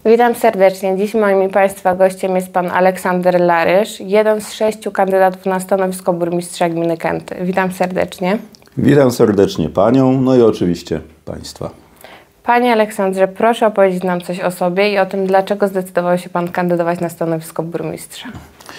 Witam serdecznie. Dziś moim i Państwa gościem jest Pan Aleksander Larysz, jeden z 6 kandydatów na stanowisko burmistrza gminy Kęty. Witam serdecznie. Witam serdecznie Panią, no i oczywiście Państwa. Panie Aleksandrze, proszę opowiedzieć nam coś o sobie i o tym, dlaczego zdecydował się Pan kandydować na stanowisko burmistrza.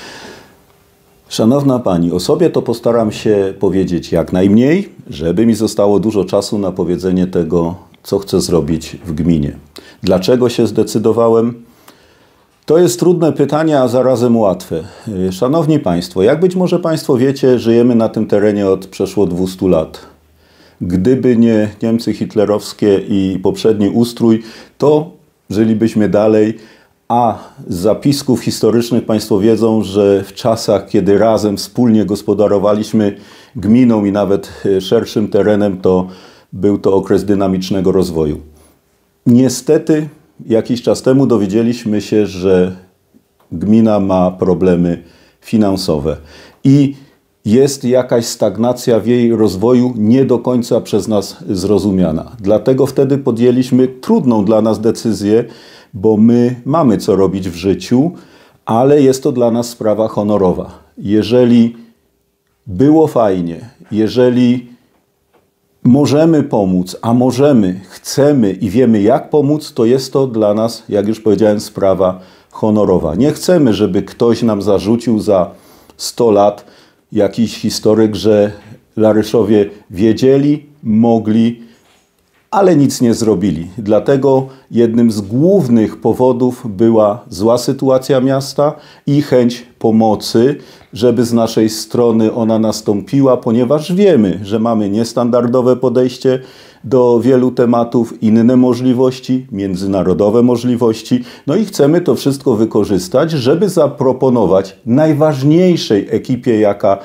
Szanowna Pani, o sobie to postaram się powiedzieć jak najmniej, żeby mi zostało dużo czasu na powiedzenie tego, co chcę zrobić w gminie. Dlaczego się zdecydowałem? To jest trudne pytanie, a zarazem łatwe. Szanowni Państwo, jak być może Państwo wiecie, żyjemy na tym terenie od przeszło 200 lat. Gdyby nie Niemcy hitlerowskie i poprzedni ustrój, to żylibyśmy dalej, a z zapisków historycznych Państwo wiedzą, że w czasach, kiedy razem wspólnie gospodarowaliśmy gminą i nawet szerszym terenem, to był to okres dynamicznego rozwoju. Niestety jakiś czas temu dowiedzieliśmy się, że gmina ma problemy finansowe i jest jakaś stagnacja w jej rozwoju nie do końca przez nas zrozumiana. Dlatego wtedy podjęliśmy trudną dla nas decyzję, bo my mamy co robić w życiu, ale jest to dla nas sprawa honorowa. Jeżeli było fajnie, jeżeli możemy pomóc, a możemy, chcemy i wiemy jak pomóc, to jest to dla nas, jak już powiedziałem, sprawa honorowa. Nie chcemy, żeby ktoś nam zarzucił za 100 lat, jakiś historyk, że Laryszowie wiedzieli, mogli, ale nic nie zrobili. Dlatego jednym z głównych powodów była zła sytuacja miasta i chęć pomocy, żeby z naszej strony ona nastąpiła, ponieważ wiemy, że mamy niestandardowe podejście do wielu tematów, inne możliwości, międzynarodowe możliwości. No i chcemy to wszystko wykorzystać, żeby zaproponować najważniejszej ekipie, jaka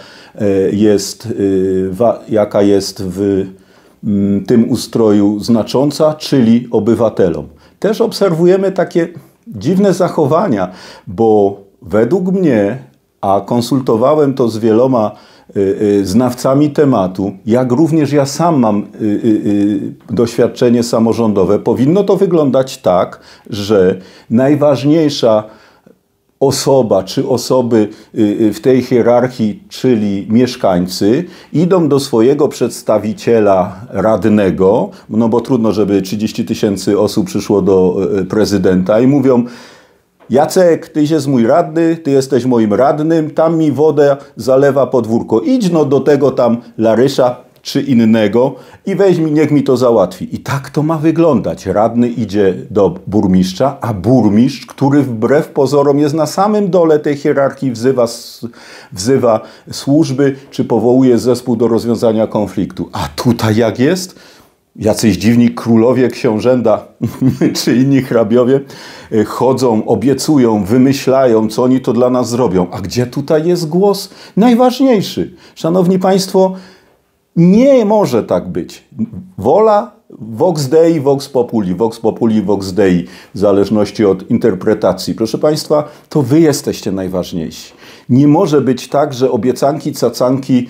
jest w tym ustroju znacząca, czyli obywatelom. Też obserwujemy takie dziwne zachowania, bo według mnie, a konsultowałem to z wieloma znawcami tematu, jak również ja sam mam doświadczenie samorządowe, powinno to wyglądać tak, że najważniejsza osoba czy osoby w tej hierarchii, czyli mieszkańcy, idą do swojego przedstawiciela radnego, no bo trudno, żeby 30 000 osób przyszło do prezydenta i mówią: Jacek, tyś jest mój radny, ty jesteś moim radnym, tam mi wodę zalewa podwórko. Idź no do tego tam Larysza czy innego i weź mi, niech mi to załatwi. I tak to ma wyglądać. Radny idzie do burmistrza, a burmistrz, który wbrew pozorom jest na samym dole tej hierarchii, wzywa służby czy powołuje zespół do rozwiązania konfliktu. A tutaj jak jest? Jacyś dziwni królowie, książęta czy inni hrabiowie chodzą, obiecują, wymyślają, co oni to dla nas zrobią. A gdzie tutaj jest głos najważniejszy? Szanowni Państwo, nie może tak być. Wola vox dei, vox populi, vox dei, w zależności od interpretacji. Proszę Państwa, to Wy jesteście najważniejsi. Nie może być tak, że obiecanki, cacanki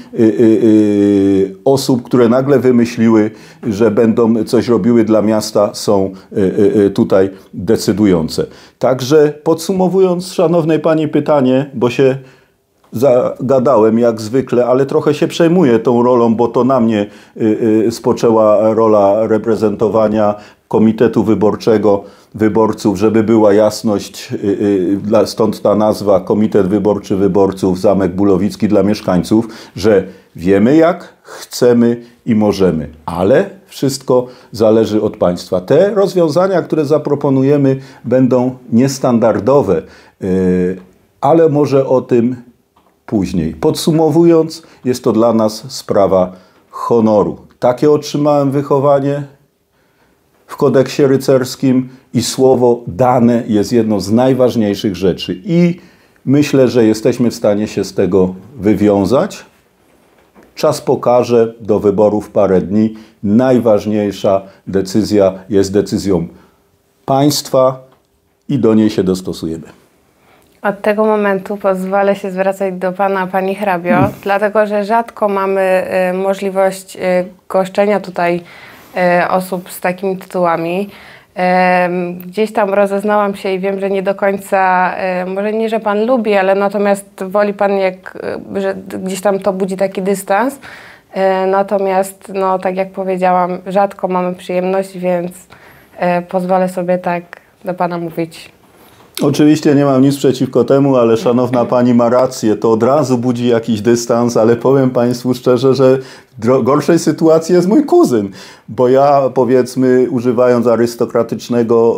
osób, które nagle wymyśliły, że będą coś robiły dla miasta, są tutaj decydujące. Także podsumowując, szanownej Pani, pytanie, bo się zagadałem jak zwykle, ale trochę się przejmuję tą rolą, bo to na mnie spoczęła rola reprezentowania Komitetu Wyborczego Wyborców, żeby była jasność, stąd ta nazwa Komitet Wyborczy Wyborców Zamek Bólowicki dla mieszkańców, że wiemy jak, chcemy i możemy, ale wszystko zależy od Państwa. Te rozwiązania, które zaproponujemy, będą niestandardowe, ale może o tym później. Podsumowując, jest to dla nas sprawa honoru. Takie otrzymałem wychowanie w kodeksie rycerskim i słowo dane jest jedną z najważniejszych rzeczy. I myślę, że jesteśmy w stanie się z tego wywiązać. Czas pokaże, do wyborów parę dni. Najważniejsza decyzja jest decyzją państwa i do niej się dostosujemy. Od tego momentu pozwolę się zwracać do Pana, Pani hrabio, dlatego że rzadko mamy możliwość goszczenia tutaj osób z takimi tytułami. Gdzieś tam rozeznałam się i wiem, że nie do końca, może nie, że pan lubi, ale natomiast woli pan, że gdzieś tam to budzi taki dystans. Natomiast, no tak jak powiedziałam, rzadko mamy przyjemność, więc pozwolę sobie tak do pana mówić. Oczywiście nie mam nic przeciwko temu, ale szanowna pani ma rację, to od razu budzi jakiś dystans, ale powiem państwu szczerze, że w gorszej sytuacji jest mój kuzyn, bo ja, powiedzmy, używając arystokratycznego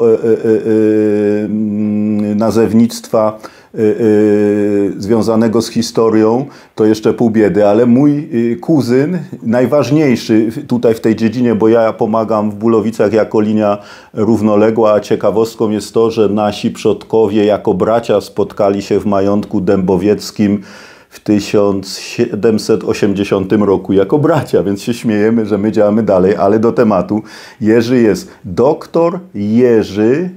nazewnictwa związanego z historią, to jeszcze pół biedy, ale mój kuzyn, najważniejszy tutaj w tej dziedzinie, bo ja pomagam w Bólowicach jako linia równoległa, a ciekawostką jest to, że nasi przodkowie jako bracia spotkali się w majątku dębowieckim w 1780 roku jako bracia, więc się śmiejemy, że my działamy dalej, ale do tematu. Jerzy jest doktor Jerzy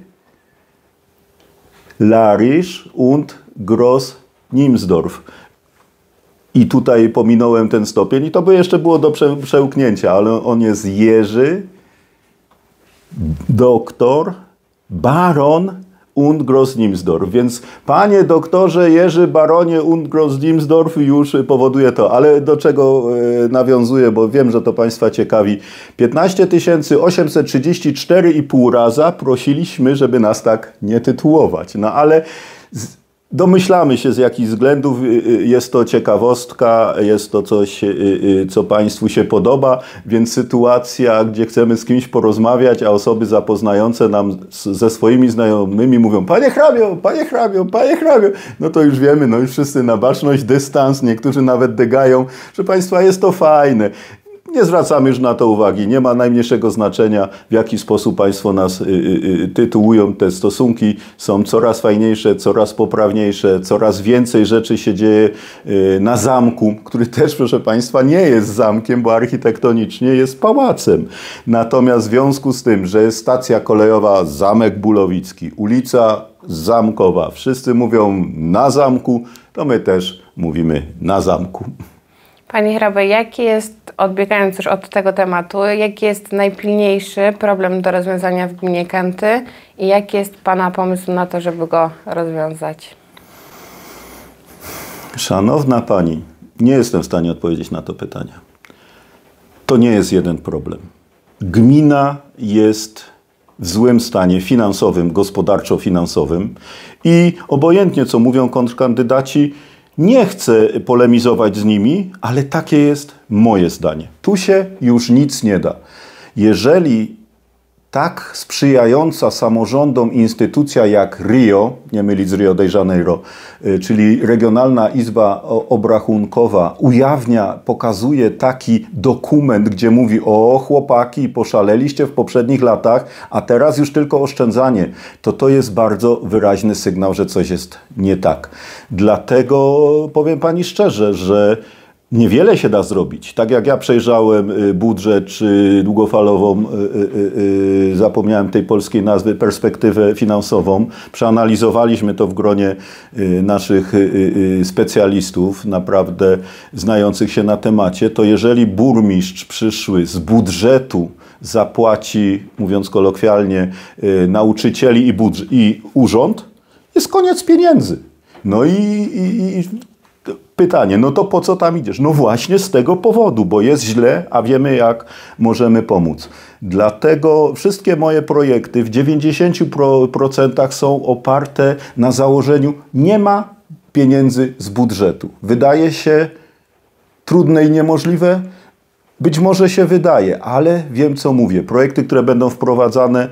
Larisch und Groß-Niemsdorf. I tutaj pominąłem ten stopień i to by jeszcze było do przełknięcia, ale on jest Jerzy, doktor, baron und Groß-Niemsdorf. Więc panie doktorze Jerzy, baronie und Groß-Niemsdorf już powoduje to. Ale do czego nawiązuję, bo wiem, że to państwa ciekawi. 15 834,5 raza prosiliśmy, żeby nas tak nie tytułować. No ale domyślamy się, z jakich względów jest to ciekawostka, jest to coś, co państwu się podoba, więc sytuacja, gdzie chcemy z kimś porozmawiać, a osoby zapoznające nam ze swoimi znajomymi mówią: panie hrabio, panie hrabio, panie hrabio, no to już wiemy, no już wszyscy na baczność, dystans, niektórzy nawet degają, że państwa jest to fajne. Nie zwracamy już na to uwagi, nie ma najmniejszego znaczenia, w jaki sposób państwo nas tytułują. Te stosunki są coraz fajniejsze, coraz poprawniejsze, coraz więcej rzeczy się dzieje na zamku, który też, proszę państwa, nie jest zamkiem, bo architektonicznie jest pałacem. Natomiast w związku z tym, że jest stacja kolejowa Zamek Bólowicki, ulica Zamkowa, wszyscy mówią na zamku, to my też mówimy na zamku. Panie hrabio, jaki jest, odbiegając już od tego tematu, jaki jest najpilniejszy problem do rozwiązania w gminie Kęty i jaki jest pana pomysł na to, żeby go rozwiązać? Szanowna pani, nie jestem w stanie odpowiedzieć na to pytanie. To nie jest jeden problem. Gmina jest w złym stanie finansowym, gospodarczo-finansowym i obojętnie, co mówią kontrkandydaci, nie chcę polemizować z nimi, ale takie jest moje zdanie. Tu się już nic nie da. Jeżeli tak sprzyjająca samorządom instytucja jak RIO, nie mylić z Rio de Janeiro, czyli Regionalna Izba Obrachunkowa, ujawnia, pokazuje taki dokument, gdzie mówi: o chłopaki, poszaleliście w poprzednich latach, a teraz już tylko oszczędzanie, to jest bardzo wyraźny sygnał, że coś jest nie tak. Dlatego powiem pani szczerze, że niewiele się da zrobić. Tak jak ja przejrzałem budżet czy długofalową, zapomniałem tej polskiej nazwy, perspektywę finansową, przeanalizowaliśmy to w gronie naszych specjalistów, naprawdę znających się na temacie, to jeżeli burmistrz przyszły z budżetu zapłaci, mówiąc kolokwialnie, nauczycieli i urząd, jest koniec pieniędzy. No i pytanie, no to po co tam idziesz? No właśnie z tego powodu, bo jest źle, a wiemy, jak możemy pomóc. Dlatego wszystkie moje projekty w 90% są oparte na założeniu: nie ma pieniędzy z budżetu. Wydaje się trudne i niemożliwe? Być może się wydaje, ale wiem, co mówię. Projekty, które będą wprowadzane,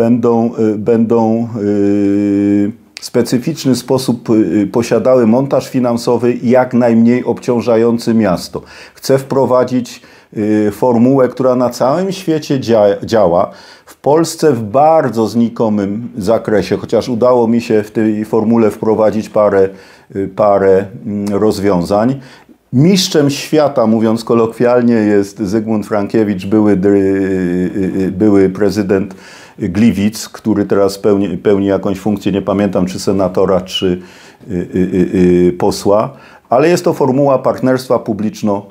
będą w specyficzny sposób posiadały montaż finansowy jak najmniej obciążający miasto. Chcę wprowadzić formułę, która na całym świecie działa. W Polsce w bardzo znikomym zakresie, chociaż udało mi się w tej formule wprowadzić parę rozwiązań. Mistrzem świata, mówiąc kolokwialnie, jest Zygmunt Frankiewicz, były prezydent Gliwic, który teraz pełni jakąś funkcję, nie pamiętam, czy senatora, czy posła, ale jest to formuła partnerstwa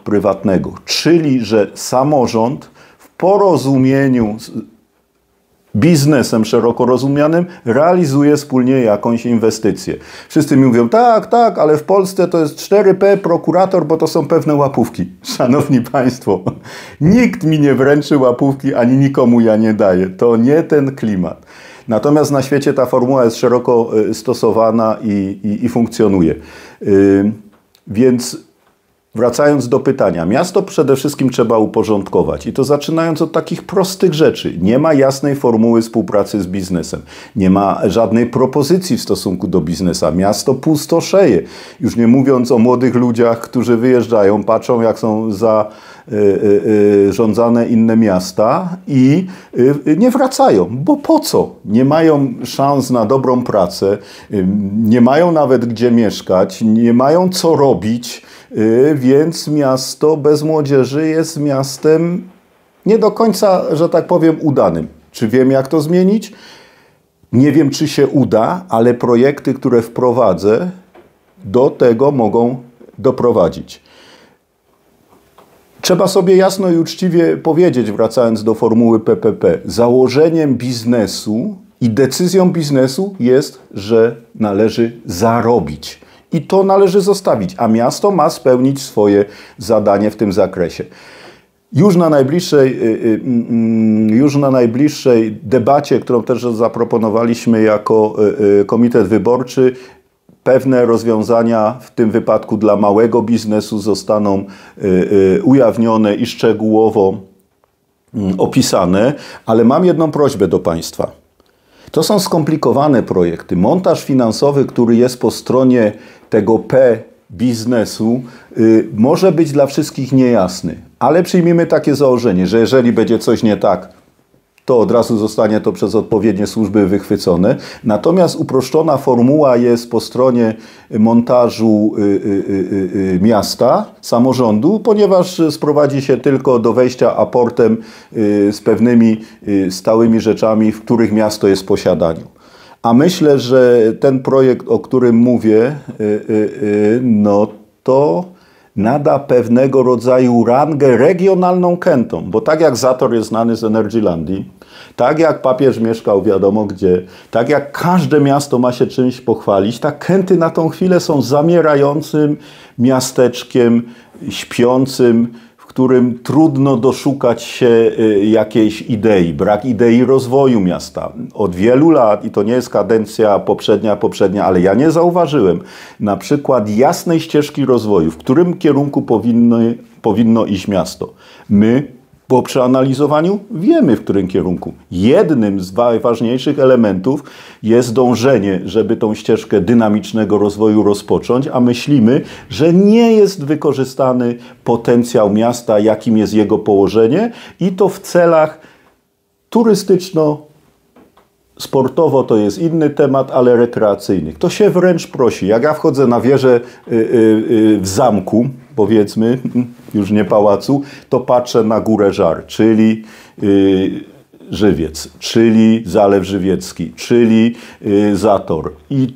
publiczno-prywatnego, czyli że samorząd w porozumieniu biznesem szeroko rozumianym realizuje wspólnie jakąś inwestycję. Wszyscy mi mówią, tak, ale w Polsce to jest 4P, prokurator, bo to są pewne łapówki. Szanowni Państwo, nikt mi nie wręczy łapówki, ani nikomu ja nie daję. To nie ten klimat. Natomiast na świecie ta formuła jest szeroko stosowana i funkcjonuje. Więc wracając do pytania, miasto przede wszystkim trzeba uporządkować i to zaczynając od takich prostych rzeczy. Nie ma jasnej formuły współpracy z biznesem. Nie ma żadnej propozycji w stosunku do biznesa. Miasto pustoszeje. Już nie mówiąc o młodych ludziach, którzy wyjeżdżają, patrzą jak są zarządzane inne miasta i nie wracają. Bo po co? Nie mają szans na dobrą pracę, nie mają nawet gdzie mieszkać, nie mają co robić. Więc miasto bez młodzieży jest miastem nie do końca, że tak powiem, udanym. Czy wiem, jak to zmienić? Nie wiem, czy się uda, ale projekty, które wprowadzę, do tego mogą doprowadzić. Trzeba sobie jasno i uczciwie powiedzieć, wracając do formuły PPP, założeniem biznesu i decyzją biznesu jest, że należy zarobić. I to należy zostawić, a miasto ma spełnić swoje zadanie w tym zakresie. Już na najbliższej debacie, którą też zaproponowaliśmy jako komitet wyborczy, pewne rozwiązania w tym wypadku dla małego biznesu zostaną ujawnione i szczegółowo opisane, ale mam jedną prośbę do Państwa. To są skomplikowane projekty. Montaż finansowy, który jest po stronie tego P biznesu, może być dla wszystkich niejasny. Ale przyjmijmy takie założenie, że jeżeli będzie coś nie tak, to od razu zostanie to przez odpowiednie służby wychwycone. Natomiast uproszczona formuła jest po stronie montażu miasta, samorządu, ponieważ sprowadzi się tylko do wejścia aportem z pewnymi stałymi rzeczami, w których miasto jest w posiadaniu. A myślę, że ten projekt, o którym mówię, no to nada pewnego rodzaju rangę regionalną Kentom, bo tak jak Zator jest znany z Energylandii, tak jak papież mieszkał wiadomo gdzie, tak jak każde miasto ma się czymś pochwalić, tak Kenty na tą chwilę są zamierającym miasteczkiem, śpiącym, w którym trudno doszukać się jakiejś idei, brak idei rozwoju miasta. Od wielu lat, i to nie jest kadencja poprzednia, ale ja nie zauważyłem na przykład jasnej ścieżki rozwoju, w którym kierunku powinno iść miasto. My po przeanalizowaniu wiemy, w którym kierunku. Jednym z ważniejszych elementów jest dążenie, żeby tą ścieżkę dynamicznego rozwoju rozpocząć, a myślimy, że nie jest wykorzystany potencjał miasta, jakim jest jego położenie i to w celach turystyczno-sportowo to jest inny temat, ale rekreacyjnych. To się wręcz prosi. Jak ja wchodzę na wieżę w zamku, powiedzmy, już nie pałacu, to patrzę na Górę Żar, czyli Żywiec, czyli Zalew Żywiecki, czyli Zator.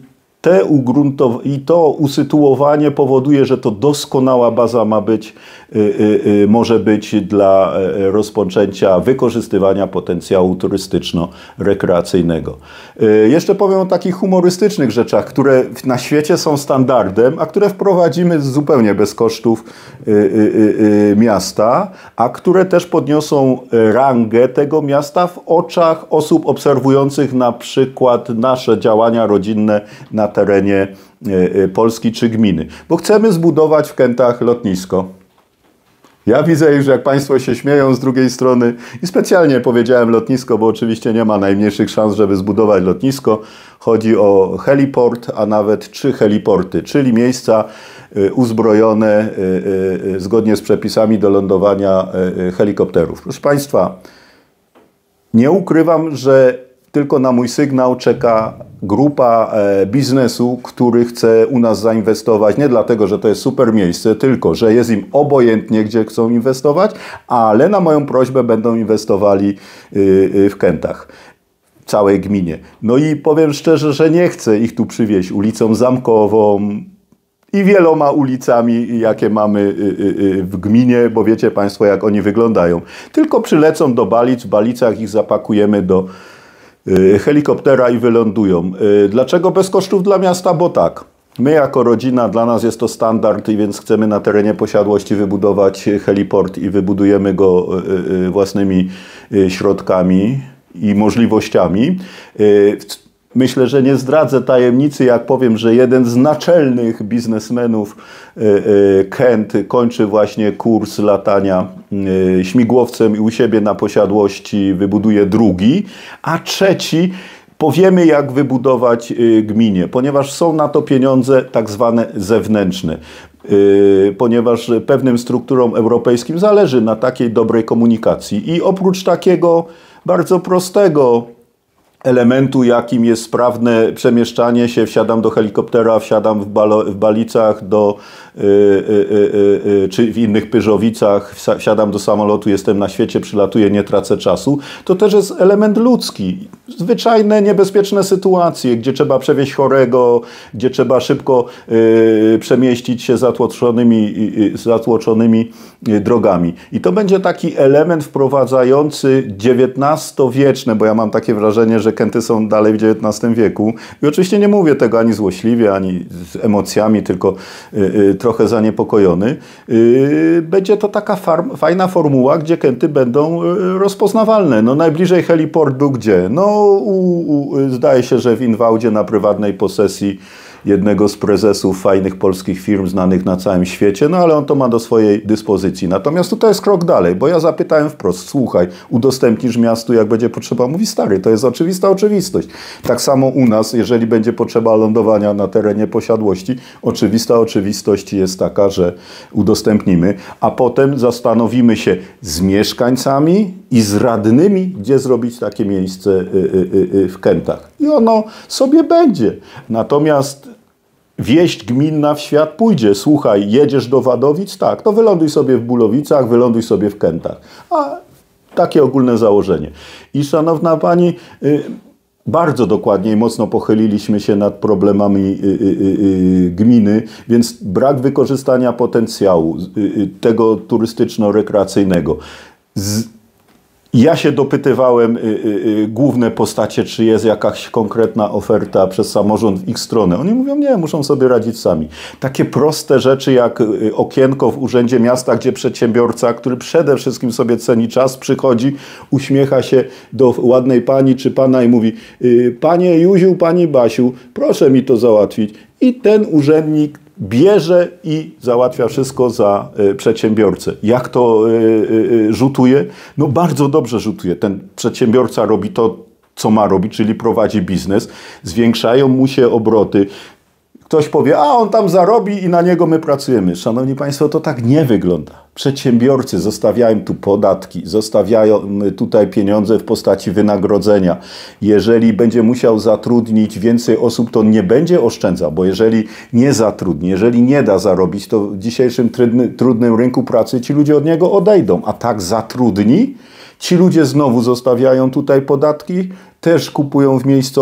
I to usytuowanie powoduje, że to doskonała baza może być dla rozpoczęcia wykorzystywania potencjału turystyczno-rekreacyjnego. Jeszcze powiem o takich humorystycznych rzeczach, które na świecie są standardem, a które wprowadzimy zupełnie bez kosztów miasta, a które też podniosą rangę tego miasta w oczach osób obserwujących na przykład nasze działania rodzinne na terenie Polski czy gminy. Bo chcemy zbudować w Kętach lotnisko. Ja widzę już, jak Państwo się śmieją z drugiej strony i specjalnie powiedziałem lotnisko, bo oczywiście nie ma najmniejszych szans, żeby zbudować lotnisko. Chodzi o heliport, a nawet 3 heliporty, czyli miejsca uzbrojone zgodnie z przepisami do lądowania helikopterów. Proszę Państwa, nie ukrywam, że tylko na mój sygnał czeka grupa biznesu, który chce u nas zainwestować. Nie dlatego, że to jest super miejsce, tylko że jest im obojętnie, gdzie chcą inwestować, ale na moją prośbę będą inwestowali w Kętach, w całej gminie. No i powiem szczerze, że nie chcę ich tu przywieźć ulicą Zamkową i wieloma ulicami, jakie mamy w gminie, bo wiecie Państwo, jak oni wyglądają. Tylko przylecą do Balic, w Balicach ich zapakujemy do helikoptera i wylądują. Dlaczego bez kosztów dla miasta? Bo tak. My jako rodzina, dla nas jest to standard i więc chcemy na terenie posiadłości wybudować heliport i wybudujemy go własnymi środkami i możliwościami. Myślę, że nie zdradzę tajemnicy, jak powiem, że jeden z naczelnych biznesmenów Kent kończy właśnie kurs latania śmigłowcem i u siebie na posiadłości wybuduje drugi, a trzeci powiemy, jak wybudować gminie, ponieważ są na to pieniądze tak zwane zewnętrzne. Ponieważ pewnym strukturom europejskim zależy na takiej dobrej komunikacji. I oprócz takiego bardzo prostego elementu, jakim jest sprawne przemieszczanie się, wsiadam do helikoptera, wsiadam w Balicach czy w innych Pyrzowicach, wsiadam do samolotu, jestem na świecie, przylatuję, nie tracę czasu, to też jest element ludzki. Zwyczajne, niebezpieczne sytuacje, gdzie trzeba przewieźć chorego, gdzie trzeba szybko przemieścić się zatłoczonymi drogami. I to będzie taki element wprowadzający XIX-wieczne, bo ja mam takie wrażenie, że Kenty są dalej w XIX wieku. I oczywiście nie mówię tego ani złośliwie, ani z emocjami, tylko trochę zaniepokojony. Będzie to taka fajna formuła, gdzie Kenty będą rozpoznawalne. No najbliżej heliport był gdzie? No zdaje się, że w Inwałdzie na prywatnej posesji jednego z prezesów fajnych polskich firm znanych na całym świecie, no ale on to ma do swojej dyspozycji. Natomiast tutaj jest krok dalej, bo ja zapytałem wprost, słuchaj, udostępnisz miastu, jak będzie potrzeba? Mówi, stary, to jest oczywista oczywistość. Tak samo u nas, jeżeli będzie potrzeba lądowania na terenie posiadłości, oczywista oczywistość jest taka, że udostępnimy, a potem zastanowimy się z mieszkańcami i z radnymi, gdzie zrobić takie miejsce w Kętach. I ono sobie będzie. Natomiast wieść gminna w świat pójdzie. Słuchaj, jedziesz do Wadowic? Tak, to wyląduj sobie w Bulowicach, wyląduj sobie w Kętach. A takie ogólne założenie. I szanowna pani, bardzo dokładnie i mocno pochyliliśmy się nad problemami gminy, więc brak wykorzystania potencjału tego turystyczno-rekreacyjnego. Ja się dopytywałem główne postacie, czy jest jakaś konkretna oferta przez samorząd w ich stronę. Oni mówią, nie, muszą sobie radzić sami. Takie proste rzeczy jak okienko w Urzędzie Miasta, gdzie przedsiębiorca, który przede wszystkim sobie ceni czas, przychodzi, uśmiecha się do ładnej pani czy pana i mówi, panie Józiu, pani Basiu, proszę mi to załatwić. I ten urzędnik bierze i załatwia wszystko za przedsiębiorcę. Jak to rzutuje? No bardzo dobrze rzutuje. Ten przedsiębiorca robi to, co ma robić, czyli prowadzi biznes. Zwiększają mu się obroty. Ktoś powie, a on tam zarobi i na niego my pracujemy. Szanowni Państwo, to tak nie wygląda. Przedsiębiorcy zostawiają tu podatki, zostawiają tutaj pieniądze w postaci wynagrodzenia. Jeżeli będzie musiał zatrudnić więcej osób, to nie będzie oszczędzał, bo jeżeli nie zatrudni, jeżeli nie da zarobić, to w dzisiejszym trudnym rynku pracy ci ludzie od niego odejdą. A tak zatrudni, ci ludzie znowu zostawiają tutaj podatki, też kupują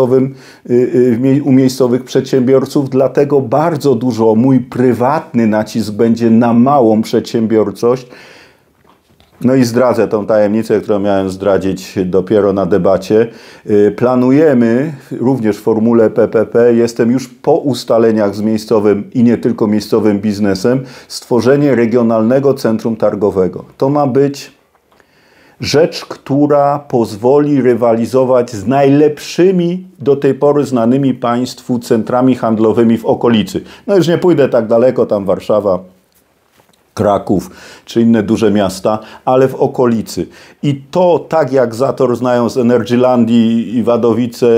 u miejscowych przedsiębiorców, dlatego bardzo dużo mój prywatny nacisk będzie na małą przedsiębiorczość. No i zdradzę tą tajemnicę, którą miałem zdradzić dopiero na debacie. Planujemy, również w formule PPP, jestem już po ustaleniach z miejscowym i nie tylko miejscowym biznesem, stworzenie regionalnego centrum targowego. To ma być rzecz, która pozwoli rywalizować z najlepszymi do tej pory znanymi Państwu centrami handlowymi w okolicy. No już nie pójdę tak daleko, tam Warszawa, Kraków czy inne duże miasta, ale w okolicy. I to tak jak Zator znają z Energylandii i Wadowice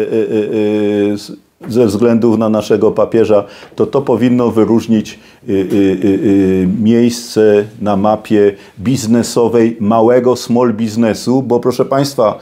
ze względów na naszego papieża, to powinno wyróżnić miejsce na mapie biznesowej małego small biznesu, bo proszę Państwa,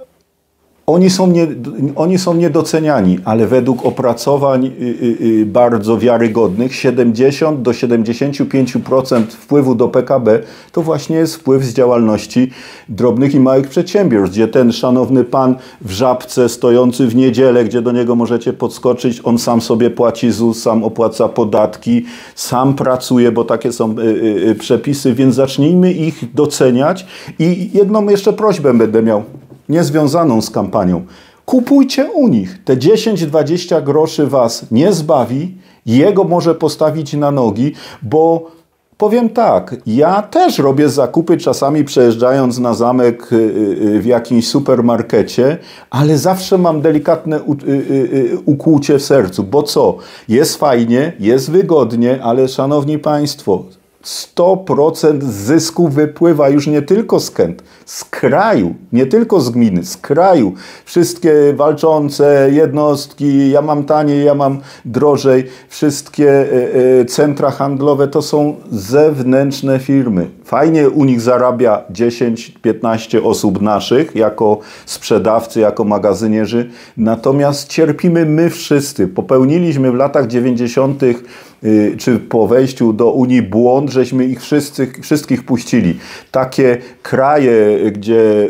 oni są niedoceniani, ale według opracowań bardzo wiarygodnych 70 do 75% wpływu do PKB to właśnie jest wpływ z działalności drobnych i małych przedsiębiorstw, gdzie ten szanowny pan w Żabce stojący w niedzielę, gdzie do niego możecie podskoczyć, on sam sobie płaci ZUS, sam opłaca podatki, sam pracuje, bo takie są przepisy, więc zacznijmy ich doceniać. I jedną jeszcze prośbę będę miał, niezwiązaną z kampanią. Kupujcie u nich. Te 10-20 groszy was nie zbawi, jego może postawić na nogi, bo powiem tak, ja też robię zakupy czasami przejeżdżając na zamek w jakimś supermarkecie, ale zawsze mam delikatne ukłucie w sercu, bo co? Jest fajnie, jest wygodnie, ale szanowni państwo, 100% zysku wypływa już nie tylko z Kent, z kraju, nie tylko z gminy, z kraju. Wszystkie walczące jednostki, ja mam taniej, ja mam drożej, wszystkie centra handlowe to są zewnętrzne firmy. Fajnie u nich zarabia 10-15 osób naszych jako sprzedawcy, jako magazynierzy, natomiast cierpimy my wszyscy. Popełniliśmy w latach 90. czy po wejściu do Unii błąd, żeśmy ich wszystkich puścili. Takie kraje, gdzie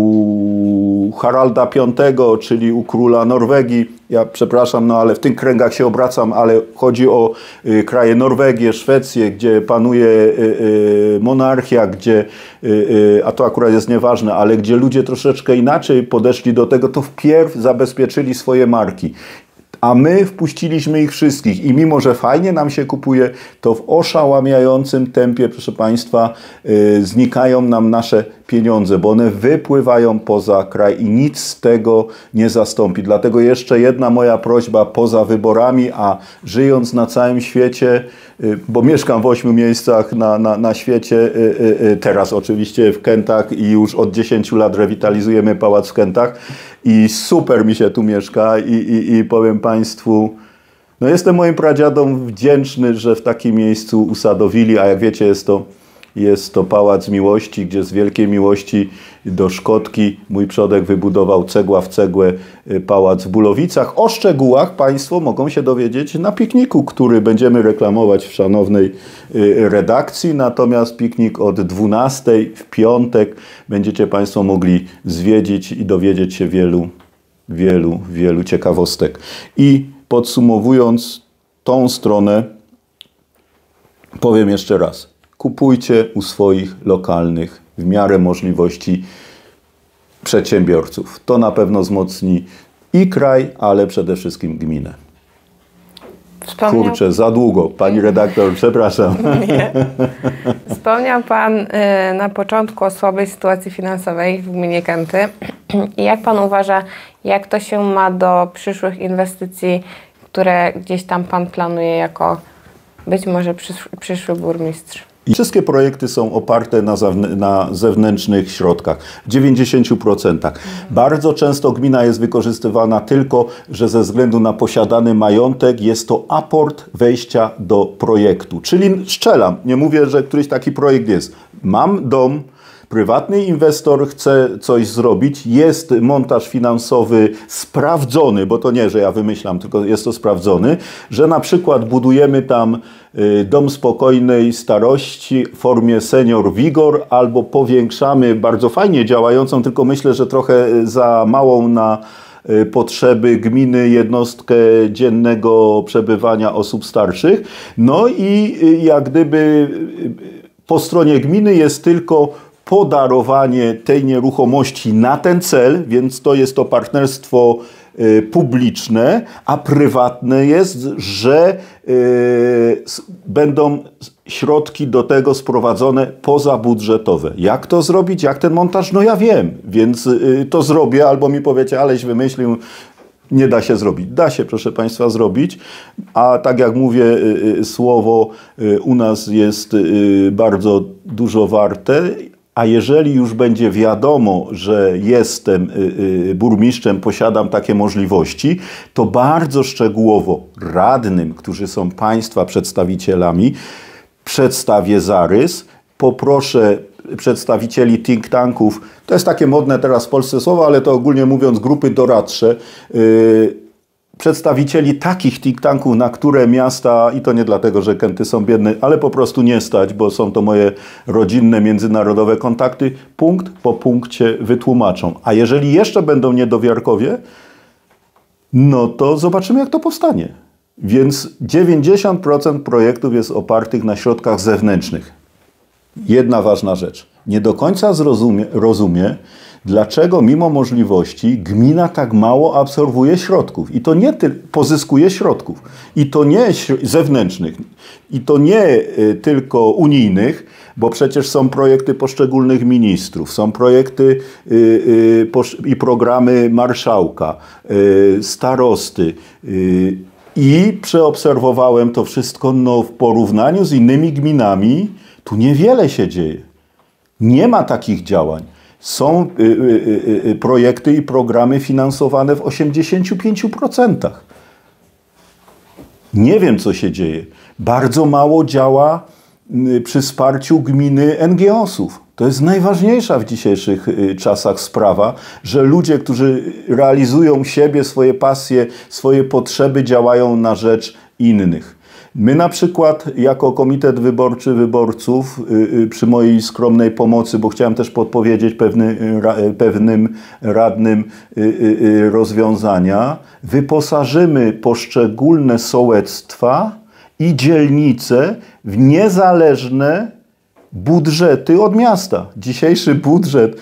u Haralda V, czyli u króla Norwegii, ja przepraszam, no ale w tych kręgach się obracam, ale chodzi o kraje Norwegię, Szwecję, gdzie panuje monarchia, gdzie, a to akurat jest nieważne, ale gdzie ludzie troszeczkę inaczej podeszli do tego, to wpierw zabezpieczyli swoje marki. A my wpuściliśmy ich wszystkich i mimo, że fajnie nam się kupuje, to w oszałamiającym tempie, proszę Państwa, znikają nam nasze pieniądze, bo one wypływają poza kraj i nic z tego nie zastąpi. Dlatego jeszcze jedna moja prośba poza wyborami, a żyjąc na całym świecie, bo mieszkam w 8 miejscach na świecie, teraz oczywiście w Kętach i już od 10 lat rewitalizujemy pałac w Kętach i super mi się tu mieszka i powiem Państwu, no jestem moim pradziadom wdzięczny, że w takim miejscu usadowili, a jak wiecie jest to Pałac Miłości, gdzie z wielkiej miłości do Szkotki mój przodek wybudował cegła w cegłę pałac w Bulowicach. O szczegółach Państwo mogą się dowiedzieć na pikniku, który będziemy reklamować w szanownej redakcji. Natomiast piknik od 12 w piątek będziecie Państwo mogli zwiedzić i dowiedzieć się wielu ciekawostek. I podsumowując tą stronę, powiem jeszcze raz. Kupujcie u swoich lokalnych, w miarę możliwości, przedsiębiorców. To na pewno wzmocni i kraj, ale przede wszystkim gminę. Kurczę, za długo. Pani redaktor, przepraszam. Nie. Wspomniał Pan na początku o słabej sytuacji finansowej w gminie Kęty. I jak Pan uważa, jak to się ma do przyszłych inwestycji, które gdzieś tam Pan planuje jako być może przyszły burmistrz? I wszystkie projekty są oparte na zewnętrznych środkach, w 90%. Bardzo często gmina jest wykorzystywana tylko, że ze względu na posiadany majątek jest to aport wejścia do projektu. Czyli strzelam, nie mówię, że któryś taki projekt jest. Mam dom, prywatny inwestor chce coś zrobić, jest montaż finansowy sprawdzony, bo to nie, że ja wymyślam, tylko jest to sprawdzony, że na przykład budujemy tam dom spokojnej starości w formie Senior Vigor albo powiększamy bardzo fajnie działającą, tylko myślę, że trochę za małą na potrzeby gminy jednostkę dziennego przebywania osób starszych. No i jak gdyby po stronie gminy jest tylko podarowanie tej nieruchomości na ten cel, więc to jest to partnerstwo publiczne, a prywatne jest, że będą środki do tego sprowadzone pozabudżetowe. Jak to zrobić? Jak ten montaż? No ja wiem, więc to zrobię, albo mi powiecie, aleś wymyślił, nie da się zrobić. Da się, proszę Państwa, zrobić, a tak jak mówię, słowo u nas jest bardzo dużo warte. A jeżeli już będzie wiadomo, że jestem burmistrzem, posiadam takie możliwości, to bardzo szczegółowo radnym, którzy są Państwa przedstawicielami, przedstawię zarys, poproszę przedstawicieli think tanków, to jest takie modne teraz w Polsce słowo, ale to ogólnie mówiąc grupy doradcze, przedstawicieli takich think tanków, na które miasta, i to nie dlatego, że Kęty są biedne, ale po prostu nie stać, bo są to moje rodzinne, międzynarodowe kontakty, punkt po punkcie wytłumaczą. A jeżeli jeszcze będą niedowiarkowie, no to zobaczymy, jak to powstanie. Więc 90% projektów jest opartych na środkach zewnętrznych. Jedna ważna rzecz. Nie do końca rozumie, Dlaczego mimo możliwości gmina tak mało absorbuje środków? I to nie pozyskuje środków. I to nie zewnętrznych. I to nie tylko unijnych, bo przecież są projekty poszczególnych ministrów, są projekty i programy marszałka, starosty. I przeobserwowałem to wszystko, no w porównaniu z innymi gminami, tu niewiele się dzieje. Nie ma takich działań. Są projekty i programy finansowane w 85%. Nie wiem, co się dzieje. Bardzo mało działa przy wsparciu gminy NGO-sów. To jest najważniejsza w dzisiejszych czasach sprawa, że ludzie, którzy realizują siebie, swoje pasje, swoje potrzeby, działają na rzecz innych. My na przykład jako Komitet Wyborczy Wyborców przy mojej skromnej pomocy, bo chciałem też podpowiedzieć pewnym radnym rozwiązania, wyposażymy poszczególne sołectwa i dzielnice w niezależne budżety od miasta. Dzisiejszy budżet,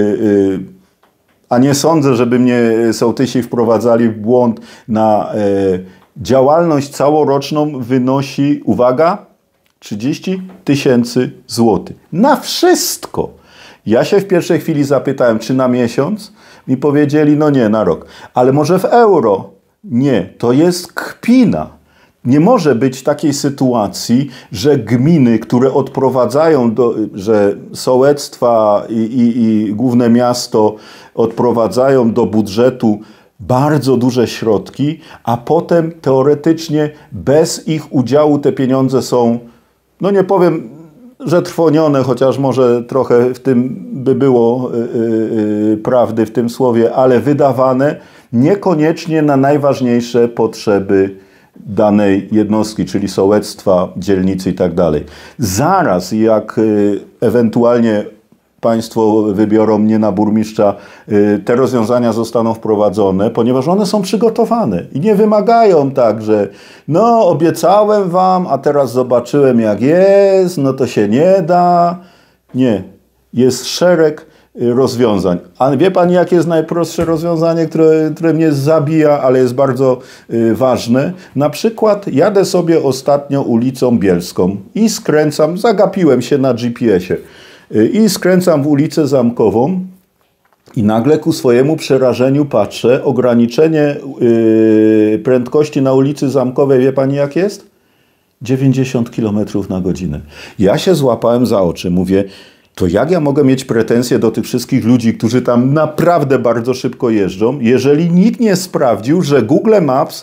a nie sądzę, żeby mnie sołtysi wprowadzali w błąd, na działalność całoroczną wynosi, uwaga, 30 000 złotych. Na wszystko. Ja się w pierwszej chwili zapytałem, czy na miesiąc? Mi powiedzieli, no nie, na rok. Ale może w euro? Nie, to jest kpina. Nie może być takiej sytuacji, że gminy, które odprowadzają, że sołectwa i główne miasto odprowadzają do budżetu bardzo duże środki, a potem teoretycznie bez ich udziału te pieniądze są, no nie powiem, że trwonione, chociaż może trochę w tym by było prawdy w tym słowie, ale wydawane niekoniecznie na najważniejsze potrzeby danej jednostki, czyli sołectwa, dzielnicy i tak dalej. Zaraz jak ewentualnie Państwo wybiorą mnie na burmistrza, te rozwiązania zostaną wprowadzone, ponieważ one są przygotowane i nie wymagają tak, że no obiecałem wam, a teraz zobaczyłem jak jest, no to się nie da. Nie. Jest szereg rozwiązań. A wie Pan, jakie jest najprostsze rozwiązanie, które mnie zabija, ale jest bardzo ważne? Na przykład jadę sobie ostatnio ulicą Bielską i skręcam, zagapiłem się na GPS-ie, i skręcam w ulicę Zamkową i nagle ku swojemu przerażeniu patrzę, ograniczenie prędkości na ulicy Zamkowej, wie Pani jak jest? 90 km na godzinę. Ja się złapałem za oczy, mówię, to jak ja mogę mieć pretensje do tych wszystkich ludzi, którzy tam naprawdę bardzo szybko jeżdżą, jeżeli nikt nie sprawdził, że Google Maps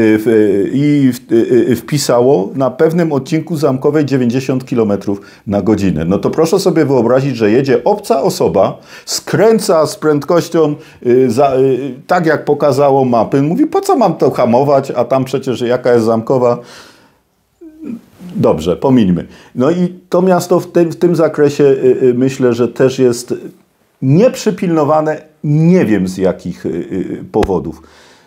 wpisało na pewnym odcinku Zamkowej 90 km na godzinę. No to proszę sobie wyobrazić, że jedzie obca osoba, skręca z prędkością tak jak pokazało mapy. Mówi, po co mam to hamować, a tam przecież jaka jest Zamkowa. Dobrze, pomińmy. No i to miasto w tym zakresie myślę, że też jest nieprzypilnowane, nie wiem z jakich powodów.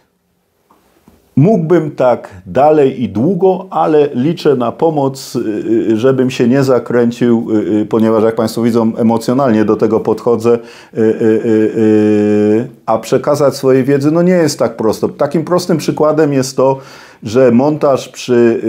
Mógłbym tak dalej i długo, ale liczę na pomoc, żebym się nie zakręcił, ponieważ jak Państwo widzą, emocjonalnie do tego podchodzę, a przekazać swojej wiedzy no nie jest tak prosto. Takim prostym przykładem jest to, że montaż przy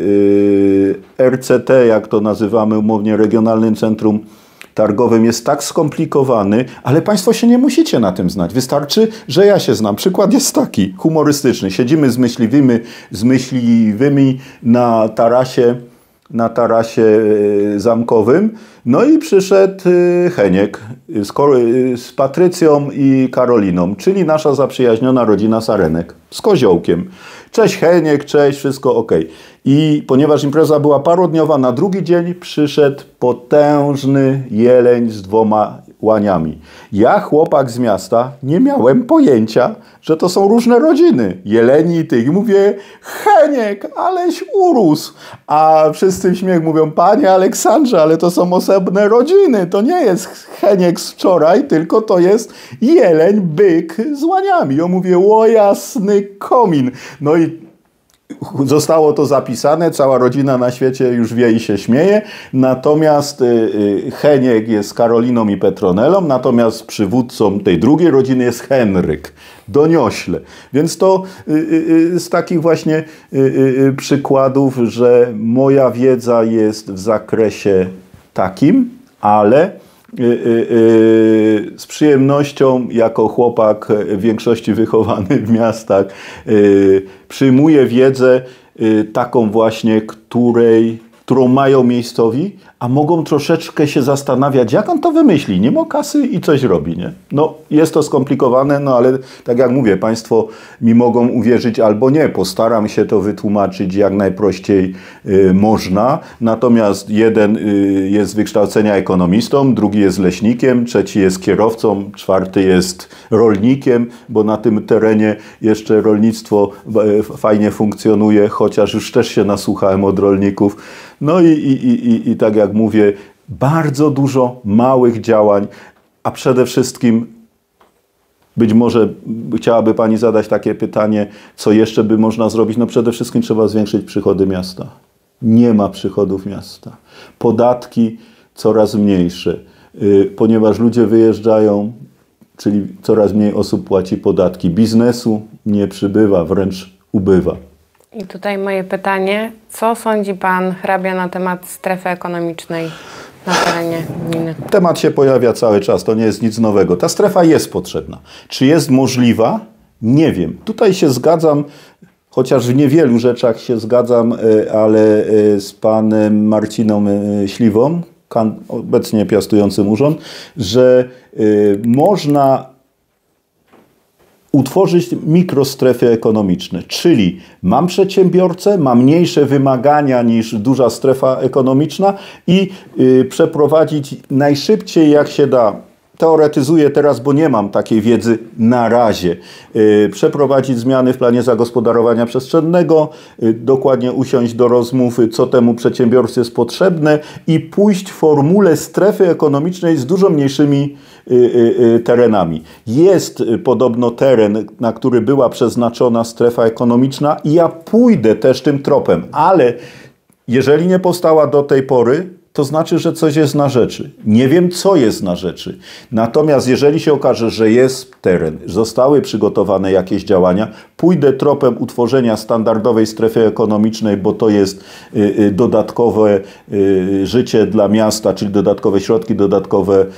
RCT, jak to nazywamy umownie, Regionalnym Centrum Targowym, jest tak skomplikowany, ale Państwo się nie musicie na tym znać. Wystarczy, że ja się znam. Przykład jest taki, humorystyczny. Siedzimy z myśliwymi na tarasie zamkowym, no i przyszedł Heniek z Patrycją i Karoliną, czyli nasza zaprzyjaźniona rodzina Sarenek z koziołkiem. Cześć Heniek, cześć, wszystko ok. I ponieważ impreza była parodniowa, na drugi dzień przyszedł potężny jeleń z 2 łaniami. Ja, chłopak z miasta, nie miałem pojęcia, że to są różne rodziny. Jeleni i tych. I mówię, Heniek, aleś urósł. A wszyscy w śmiech mówią, panie Aleksandrze, ale to są osobne rodziny. To nie jest Heniek z wczoraj, tylko to jest jeleń, byk z łaniami. Ja mówię, o jasny komin. No i Zostało to zapisane, cała rodzina na świecie już wie i się śmieje, natomiast Heniek jest Karoliną i Petronelą, natomiast przywódcą tej drugiej rodziny jest Henryk, doniośle. Więc to z takich właśnie przykładów, że moja wiedza jest w zakresie takim, ale z przyjemnością jako chłopak w większości wychowany w miastach przyjmuję wiedzę taką właśnie, którą mają miejscowi, a mogą troszeczkę się zastanawiać, jak on to wymyśli. Nie ma kasy i coś robi, nie? No, jest to skomplikowane, no ale tak jak mówię, Państwo mi mogą uwierzyć albo nie. Postaram się to wytłumaczyć jak najprościej można. Natomiast jeden jest z wykształcenia ekonomistą, drugi jest leśnikiem, trzeci jest kierowcą, czwarty jest rolnikiem, bo na tym terenie jeszcze rolnictwo fajnie funkcjonuje, chociaż już też się nasłuchałem od rolników. No i tak jak mówię, bardzo dużo małych działań, a przede wszystkim być może chciałaby Pani zadać takie pytanie, co jeszcze by można zrobić? No przede wszystkim trzeba zwiększyć przychody miasta. Nie ma przychodów miasta. Podatki coraz mniejsze, ponieważ ludzie wyjeżdżają, czyli coraz mniej osób płaci podatki. Biznesu nie przybywa, wręcz ubywa. I tutaj moje pytanie, co sądzi Pan hrabia na temat strefy ekonomicznej na terenie gminy? Temat się pojawia cały czas, to nie jest nic nowego. Ta strefa jest potrzebna. Czy jest możliwa? Nie wiem. Tutaj się zgadzam, chociaż w niewielu rzeczach się zgadzam, ale z panem Marcinem Śliwom, obecnie piastującym urząd, że można utworzyć mikrostrefy ekonomiczne, czyli mam przedsiębiorcę, mam mniejsze wymagania niż duża strefa ekonomiczna i przeprowadzić najszybciej jak się da. Teoretyzuję teraz, bo nie mam takiej wiedzy na razie. Przeprowadzić zmiany w planie zagospodarowania przestrzennego, dokładnie usiąść do rozmowy, co temu przedsiębiorcy jest potrzebne i pójść w formule strefy ekonomicznej z dużo mniejszymi terenami. Jest podobno teren, na który była przeznaczona strefa ekonomiczna i ja pójdę też tym tropem, ale jeżeli nie powstała do tej pory, to znaczy, że coś jest na rzeczy. Nie wiem, co jest na rzeczy. Natomiast jeżeli się okaże, że jest teren, zostały przygotowane jakieś działania, pójdę tropem utworzenia standardowej strefy ekonomicznej, bo to jest dodatkowe życie dla miasta, czyli dodatkowe środki, dodatkowe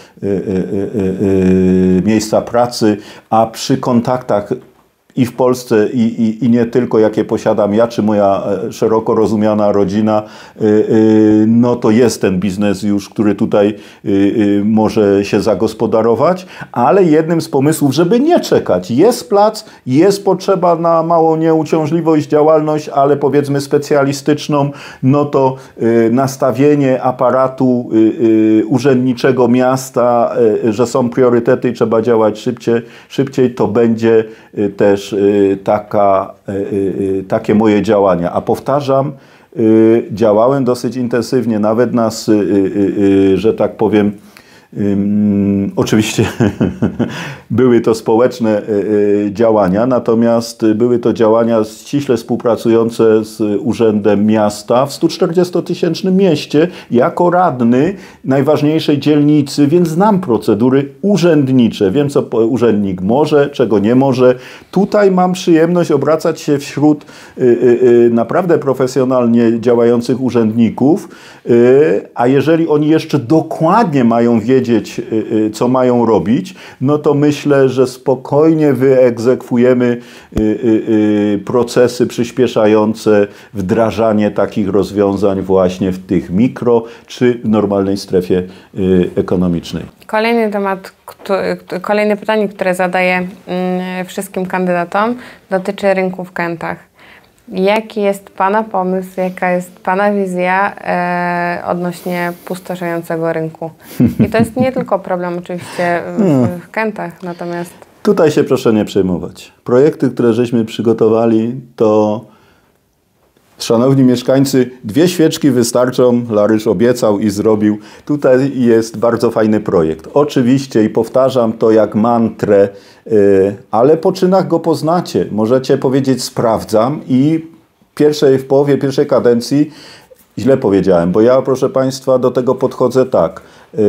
miejsca pracy, a przy kontaktach i w Polsce, i nie tylko, jakie posiadam ja, czy moja szeroko rozumiana rodzina, no to jest ten biznes już, który tutaj może się zagospodarować, ale jednym z pomysłów, żeby nie czekać. Jest plac, jest potrzeba na małą nieuciążliwość, działalność, ale powiedzmy specjalistyczną, no to nastawienie aparatu urzędniczego miasta, że są priorytety i trzeba działać szybciej, to będzie też takie moje działania. A powtarzam, działałem dosyć intensywnie, nawet nas, że tak powiem, oczywiście były to społeczne działania, natomiast były to działania ściśle współpracujące z Urzędem Miasta w 140-tysięcznym mieście jako radny najważniejszej dzielnicy, więc znam procedury urzędnicze. Wiem, co urzędnik może, czego nie może. Tutaj mam przyjemność obracać się wśród naprawdę profesjonalnie działających urzędników, a jeżeli oni jeszcze dokładnie mają wiedzieć, co mają robić, no to myślę, że spokojnie wyegzekwujemy procesy przyspieszające wdrażanie takich rozwiązań właśnie w tych mikro czy w normalnej strefie ekonomicznej. Kolejne pytanie, które zadaję wszystkim kandydatom, dotyczy rynku w Kętach. Jaki jest Pana pomysł, jaka jest Pana wizja odnośnie pustoszejącego rynku? I to jest nie tylko problem oczywiście w Kętach, natomiast... Tutaj się proszę nie przejmować. Projekty, które żeśmy przygotowali, to szanowni mieszkańcy, 2 świeczki wystarczą, Larysz obiecał i zrobił. Tutaj jest bardzo fajny projekt. Oczywiście i powtarzam to jak mantrę, ale po czynach go poznacie. Możecie powiedzieć sprawdzam i w połowie pierwszej kadencji, źle powiedziałem, bo ja, proszę Państwa, do tego podchodzę tak.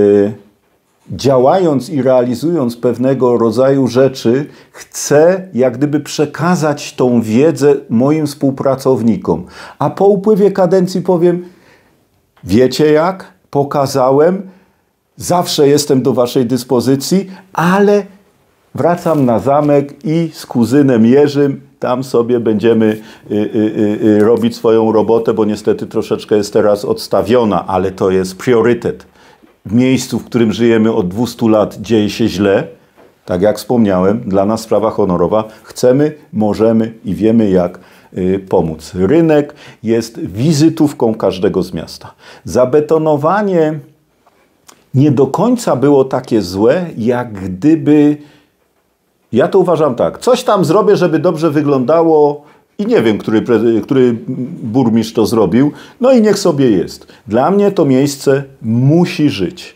Działając i realizując pewnego rodzaju rzeczy, chcę jak gdyby przekazać tą wiedzę moim współpracownikom. A po upływie kadencji powiem, wiecie jak, pokazałem, zawsze jestem do waszej dyspozycji, ale wracam na zamek i z kuzynem Jerzym tam sobie będziemy robić swoją robotę, bo niestety troszeczkę jest teraz odstawiona, ale to jest priorytet. W miejscu, w którym żyjemy od 200 lat, dzieje się źle. Tak jak wspomniałem, dla nas sprawa honorowa. Chcemy, możemy i wiemy jak pomóc. Rynek jest wizytówką każdego z miasta. Zabetonowanie nie do końca było takie złe, jak gdyby... Ja to uważam tak. Coś tam zrobię, żeby dobrze wyglądało i nie wiem, który burmistrz to zrobił. No i niech sobie jest. Dla mnie to miejsce musi żyć.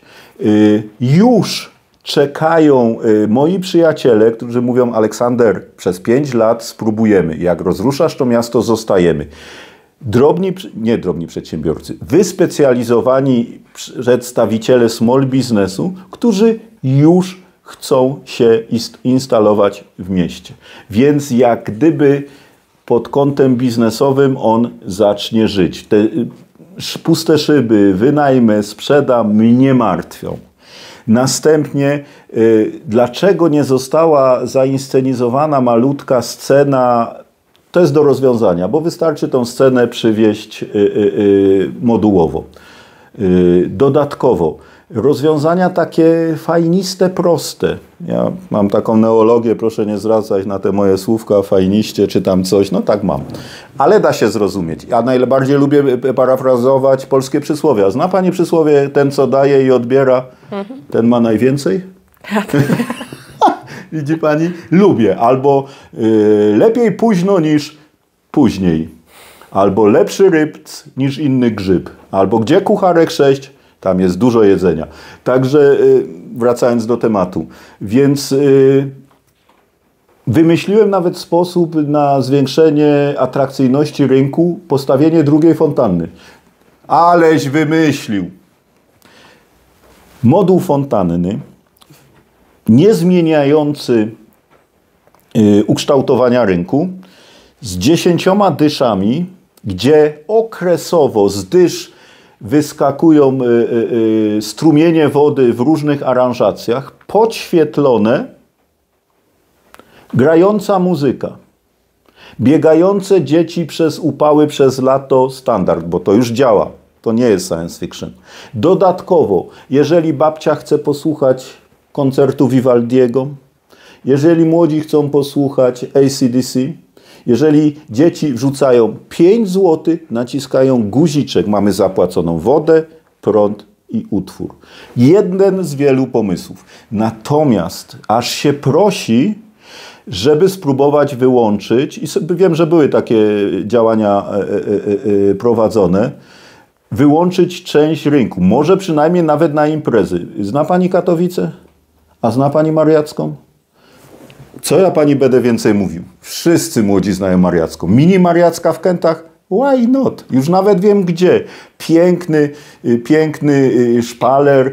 Już czekają moi przyjaciele, którzy mówią, Aleksander, przez 5 lat spróbujemy. Jak rozruszasz to miasto, zostajemy. Drobni przedsiębiorcy, wyspecjalizowani przedstawiciele small businessu, którzy już chcą się instalować w mieście. Więc jak gdyby pod kątem biznesowym on zacznie żyć. Te puste szyby, wynajmę, sprzedam, mnie martwią. Następnie, dlaczego nie została zainscenizowana malutka scena, to jest do rozwiązania, bo wystarczy tą scenę przywieźć modułowo. Dodatkowo, rozwiązania takie fajniste, proste. Ja mam taką neologię, proszę nie zwracać na te moje słówka, fajniście czy tam coś, no tak mam. Ale da się zrozumieć. Ja najbardziej lubię parafrazować polskie przysłowia. Zna Pani przysłowie, ten co daje i odbiera, ten ma najwięcej? Widzi Pani? Lubię. Albo lepiej późno niż później. Albo lepszy rybc niż inny grzyb. Albo gdzie kucharek 6, tam jest dużo jedzenia. Także wracając do tematu. Więc wymyśliłem nawet sposób na zwiększenie atrakcyjności rynku, postawienie drugiej fontanny. Aleś wymyślił. Moduł fontanny, nie zmieniający ukształtowania rynku, z 10 dyszami, gdzie okresowo z dysz wyskakują strumienie wody w różnych aranżacjach, podświetlone, grająca muzyka, biegające dzieci przez upały przez lato, standard, bo to już działa, to nie jest science fiction. Dodatkowo, jeżeli babcia chce posłuchać koncertu Vivaldiego, jeżeli młodzi chcą posłuchać AC/DC, jeżeli dzieci wrzucają 5 zł, naciskają guziczek, mamy zapłaconą wodę, prąd i utwór. Jeden z wielu pomysłów. Natomiast aż się prosi, żeby spróbować wyłączyć, i wiem, że były takie działania prowadzone, wyłączyć część rynku. Może przynajmniej nawet na imprezy. Zna Pani Katowice? A zna Pani Mariacką? Co ja Pani będę więcej mówił? Wszyscy młodzi znają Mariacką. Mini Mariacka w Kętach? Why not? Już nawet wiem gdzie. Piękny szpaler,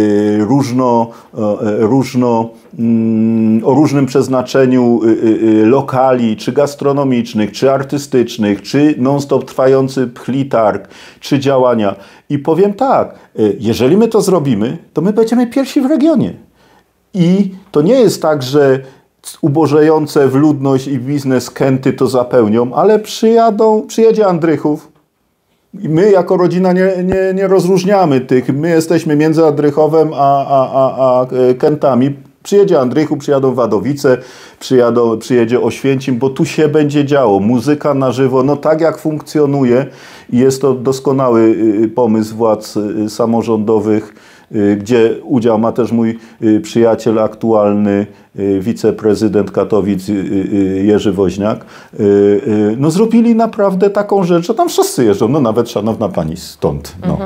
o różnym przeznaczeniu lokali, czy gastronomicznych, czy artystycznych, czy non-stop trwający pchlitarg, czy działania. I powiem tak, jeżeli my to zrobimy, to my będziemy pierwsi w regionie. I to nie jest tak, że ubożejące w ludność i biznes Kęty to zapełnią, ale przyjedzie Andrychów i my jako rodzina nie rozróżniamy tych. My jesteśmy między Andrychowem a Kętami. Przyjedzie Andrychów, przyjadą Wadowice, przyjedzie Oświęcim, bo tu się będzie działo. Muzyka na żywo, no tak jak funkcjonuje i jest to doskonały pomysł władz samorządowych, gdzie udział ma też mój przyjaciel aktualny, wiceprezydent Katowic Jerzy Woźniak. No zrobili naprawdę taką rzecz, że tam wszyscy jeżdżą, no nawet szanowna pani stąd. No.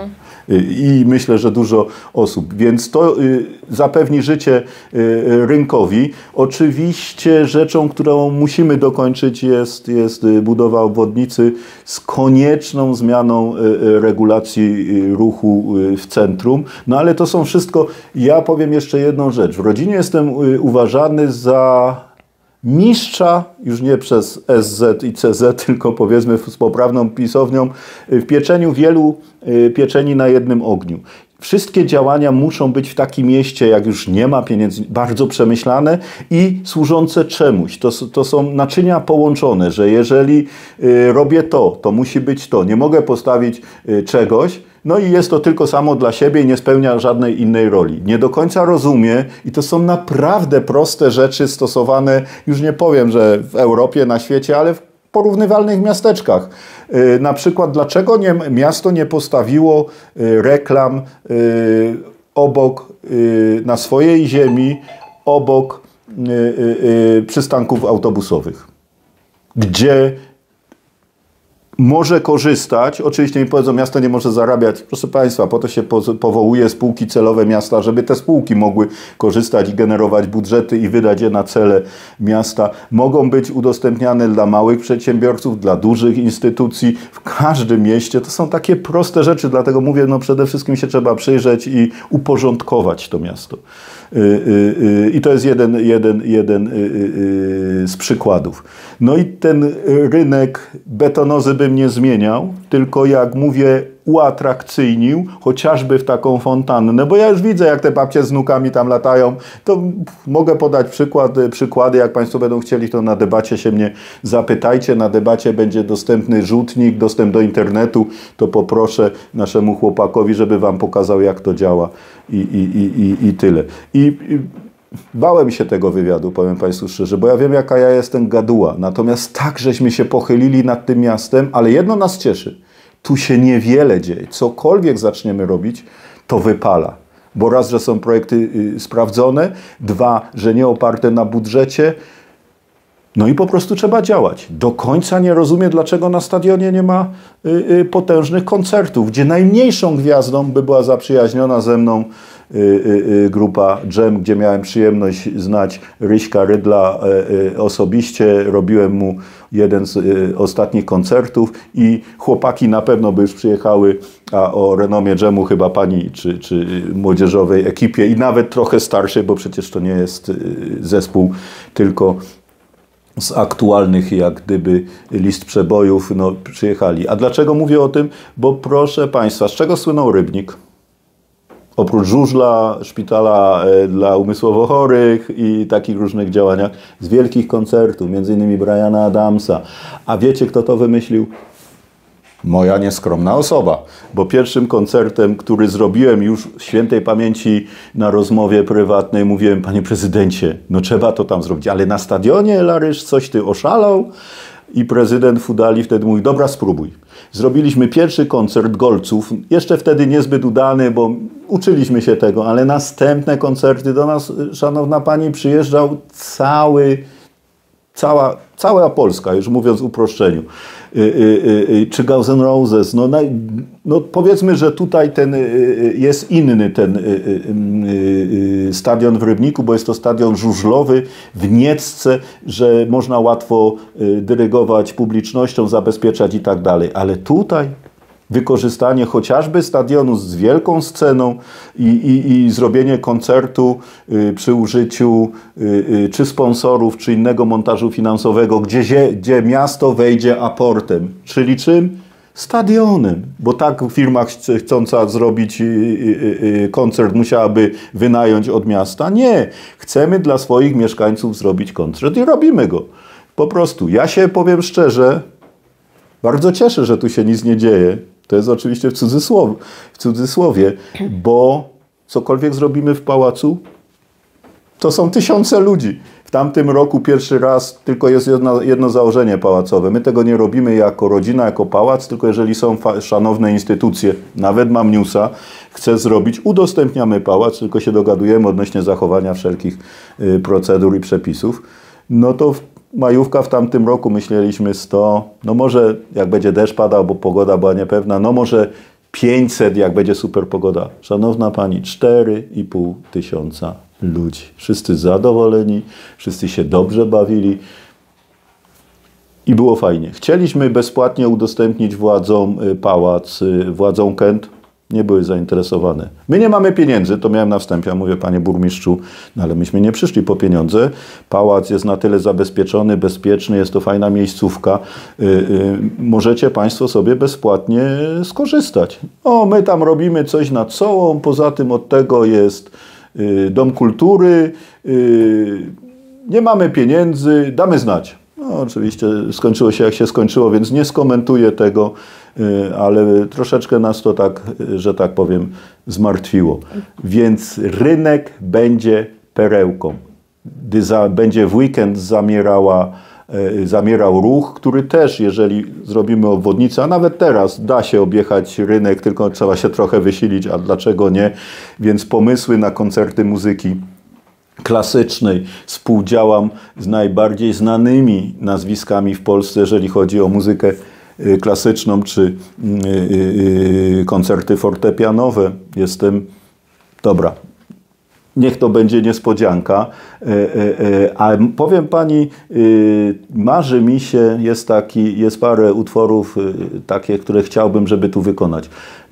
I myślę, że dużo osób. Więc to zapewni życie rynkowi. Oczywiście rzeczą, którą musimy dokończyć jest budowa obwodnicy z konieczną zmianą regulacji ruchu w centrum. No ale to są wszystko... Ja powiem jeszcze jedną rzecz. W rodzinie jestem uważany za mistrza, już nie przez SZ i CZ, tylko powiedzmy z poprawną pisownią, w pieczeniu wielu pieczeni na jednym ogniu. Wszystkie działania muszą być w takim mieście, jak już nie ma pieniędzy, bardzo przemyślane i służące czemuś. To są naczynia połączone, że jeżeli robię to musi być to. Nie mogę postawić czegoś, no i jest to tylko samo dla siebie i nie spełnia żadnej innej roli. Nie do końca rozumie i to są naprawdę proste rzeczy stosowane, już nie powiem, że w Europie, na świecie, ale w porównywalnych miasteczkach. Na przykład, dlaczego miasto nie postawiło reklam obok, na swojej ziemi, obok przystanków autobusowych, gdzie może korzystać, oczywiście mi powiedzą, miasto nie może zarabiać, proszę Państwa, po to się powołuje spółki celowe miasta, żeby te spółki mogły korzystać i generować budżety i wydać je na cele miasta. Mogą być udostępniane dla małych przedsiębiorców, dla dużych instytucji, w każdym mieście. To są takie proste rzeczy, dlatego mówię, no przede wszystkim się trzeba przyjrzeć i uporządkować to miasto. I to jest jeden z przykładów. No i ten rynek betonozy bym nie zmieniał, tylko jak mówię, uatrakcyjnił, chociażby w taką fontannę, bo ja już widzę, jak te babcie z wnukami tam latają, to mogę podać przykłady, jak Państwo będą chcieli, to na debacie się mnie zapytajcie, na debacie będzie dostępny rzutnik, dostęp do internetu, to poproszę naszemu chłopakowi, żeby Wam pokazał, jak to działa i tyle. Bałem się tego wywiadu, powiem Państwu szczerze, bo ja wiem, jaka ja jestem gaduła, natomiast tak, żeśmy się pochylili nad tym miastem, ale jedno nas cieszy, tu się niewiele dzieje. Cokolwiek zaczniemy robić, to wypala. Bo raz, że są projekty sprawdzone, dwa, że nie oparte na budżecie, no i po prostu trzeba działać. Do końca nie rozumiem, dlaczego na stadionie nie ma potężnych koncertów, gdzie najmniejszą gwiazdą by była zaprzyjaźniona ze mną grupa Dżem, gdzie miałem przyjemność znać Ryśka Rydla osobiście. Robiłem mu jeden z ostatnich koncertów i chłopaki na pewno by już przyjechały, a o renomie Dżemu chyba pani czy młodzieżowej ekipie i nawet trochę starszej, bo przecież to nie jest zespół tylko z aktualnych, jak gdyby, list przebojów, no, przyjechali. A dlaczego mówię o tym? Bo proszę Państwa, z czego słynął Rybnik? Oprócz żużla, szpitala dla umysłowo chorych i takich różnych działaniach, z wielkich koncertów, między innymi Briana Adamsa. A wiecie, kto to wymyślił? Moja nieskromna osoba, bo pierwszym koncertem, który zrobiłem już w świętej pamięci na rozmowie prywatnej, mówiłem, panie prezydencie, no trzeba to tam zrobić, ale na stadionie, Larysz, coś ty oszalał? I prezydent Fudali wtedy mówi, dobra, spróbuj. Zrobiliśmy pierwszy koncert Golców, jeszcze wtedy niezbyt udany, bo uczyliśmy się tego, ale następne koncerty do nas, szanowna pani, przyjeżdżał cała Polska, już mówiąc w uproszczeniu, czy Guns N' Roses, no powiedzmy, że tutaj jest inny ten stadion w Rybniku, bo jest to stadion żużlowy w Niecce, że można łatwo dyrygować publicznością, zabezpieczać i tak dalej, ale tutaj wykorzystanie chociażby stadionu z wielką sceną i zrobienie koncertu przy użyciu czy sponsorów, czy innego montażu finansowego, gdzie miasto wejdzie aportem. Czyli czym? Stadionem. Bo tak firma chcąca zrobić koncert musiałaby wynająć od miasta. Nie. Chcemy dla swoich mieszkańców zrobić koncert i robimy go. Po prostu. Ja się, powiem szczerze, bardzo cieszę, że tu się nic nie dzieje. To jest oczywiście w cudzysłowie, bo cokolwiek zrobimy w pałacu, to są tysiące ludzi. W tamtym roku pierwszy raz tylko jest jedno założenie pałacowe. My tego nie robimy jako rodzina, jako pałac, tylko jeżeli są szanowne instytucje, nawet mam newsa, chce zrobić, udostępniamy pałac, tylko się dogadujemy odnośnie zachowania wszelkich procedur i przepisów. No to majówka w tamtym roku myśleliśmy 100, no może jak będzie deszcz padał, bo pogoda była niepewna, no może 500, jak będzie super pogoda. Szanowna Pani, 4,5 tysiąca ludzi. Wszyscy zadowoleni, wszyscy się dobrze bawili i było fajnie. Chcieliśmy bezpłatnie udostępnić władzom pałac, władzom Kęt. Nie były zainteresowane. My nie mamy pieniędzy, to miałem na wstępie. Ja mówię, panie burmistrzu, no ale myśmy nie przyszli po pieniądze. Pałac jest na tyle zabezpieczony, bezpieczny, jest to fajna miejscówka. Możecie państwo sobie bezpłatnie skorzystać. O, my tam robimy coś nad Sołą, poza tym od tego jest Dom Kultury, nie mamy pieniędzy, damy znać. No, oczywiście skończyło się jak się skończyło, więc nie skomentuję tego, ale troszeczkę nas to tak, że tak powiem, zmartwiło. Więc rynek będzie perełką. Będzie w weekend zamierał ruch, który też, jeżeli zrobimy obwodnicę, a nawet teraz da się objechać rynek, tylko trzeba się trochę wysilić, a dlaczego nie? Więc pomysły na koncerty muzyki klasycznej. Współdziałam z najbardziej znanymi nazwiskami w Polsce, jeżeli chodzi o muzykę klasyczną czy koncerty fortepianowe. Dobra, niech to będzie niespodzianka, ale powiem pani, marzy mi się, jest parę utworów takie, które chciałbym, żeby tu wykonać.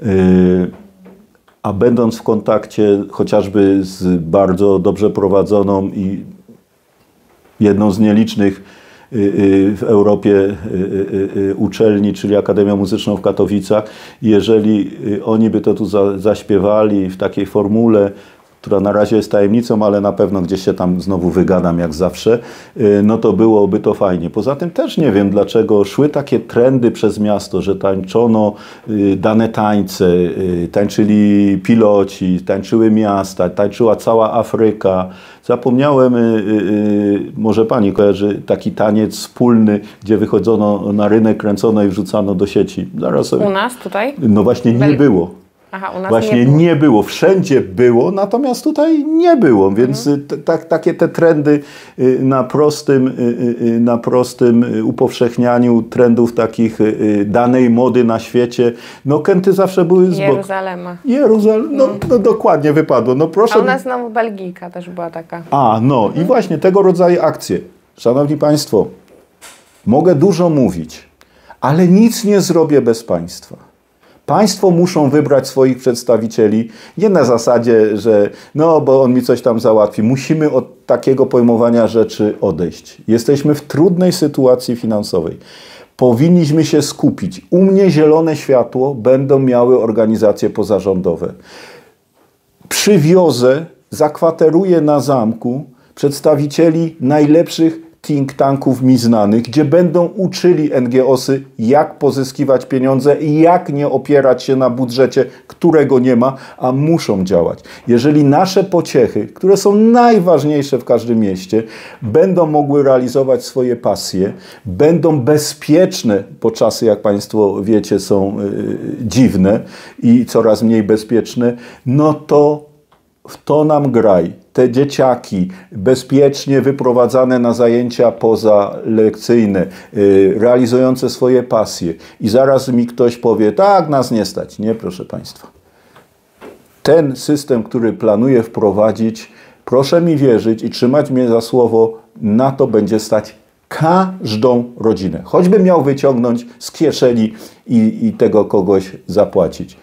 A będąc w kontakcie chociażby z bardzo dobrze prowadzoną i jedną z nielicznych w Europie uczelni, czyli Akademią Muzyczną w Katowicach, jeżeli oni by to tu zaśpiewali w takiej formule, która na razie jest tajemnicą, ale na pewno gdzieś się tam znowu wygadam jak zawsze, no to byłoby to fajnie. Poza tym też nie wiem, dlaczego szły takie trendy przez miasto, że tańczono dane tańce, tańczyli piloci, tańczyły miasta, tańczyła cała Afryka. Zapomniałem, może pani kojarzy taki taniec wspólny, gdzie wychodzono na rynek, kręcono i wrzucano do sieci. Zaraz sobie... U nas tutaj? No właśnie nie było. Aha, u nas właśnie nie było. Wszędzie było, natomiast tutaj nie było, więc takie te trendy na prostym upowszechnianiu trendów takich danej mody na świecie, no Kęty zawsze były z boku. No dokładnie wypadło. No proszę. A u nas znowu Belgijka też była taka. I właśnie tego rodzaju akcje. Szanowni Państwo, mogę dużo mówić, ale nic nie zrobię bez Państwa. Państwo muszą wybrać swoich przedstawicieli, nie na zasadzie, że no, bo on mi coś tam załatwi. Musimy od takiego pojmowania rzeczy odejść. Jesteśmy w trudnej sytuacji finansowej. Powinniśmy się skupić. U mnie zielone światło będą miały organizacje pozarządowe. Przywiozę, zakwateruję na zamku przedstawicieli najlepszych think tanków mi znanych, gdzie będą uczyli NGO-sy, jak pozyskiwać pieniądze i jak nie opierać się na budżecie, którego nie ma, a muszą działać. Jeżeli nasze pociechy, które są najważniejsze w każdym mieście, będą mogły realizować swoje pasje, będą bezpieczne, bo czasy, jak Państwo wiecie, są dziwne i coraz mniej bezpieczne, no to w to nam graj. Te dzieciaki bezpiecznie wyprowadzane na zajęcia pozalekcyjne, realizujące swoje pasje i zaraz mi ktoś powie, tak, nas nie stać. Nie, proszę Państwa. Ten system, który planuję wprowadzić, proszę mi wierzyć i trzymać mnie za słowo, na to będzie stać każdą rodzinę. Choćby miał wyciągnąć z kieszeni i tego kogoś zapłacić.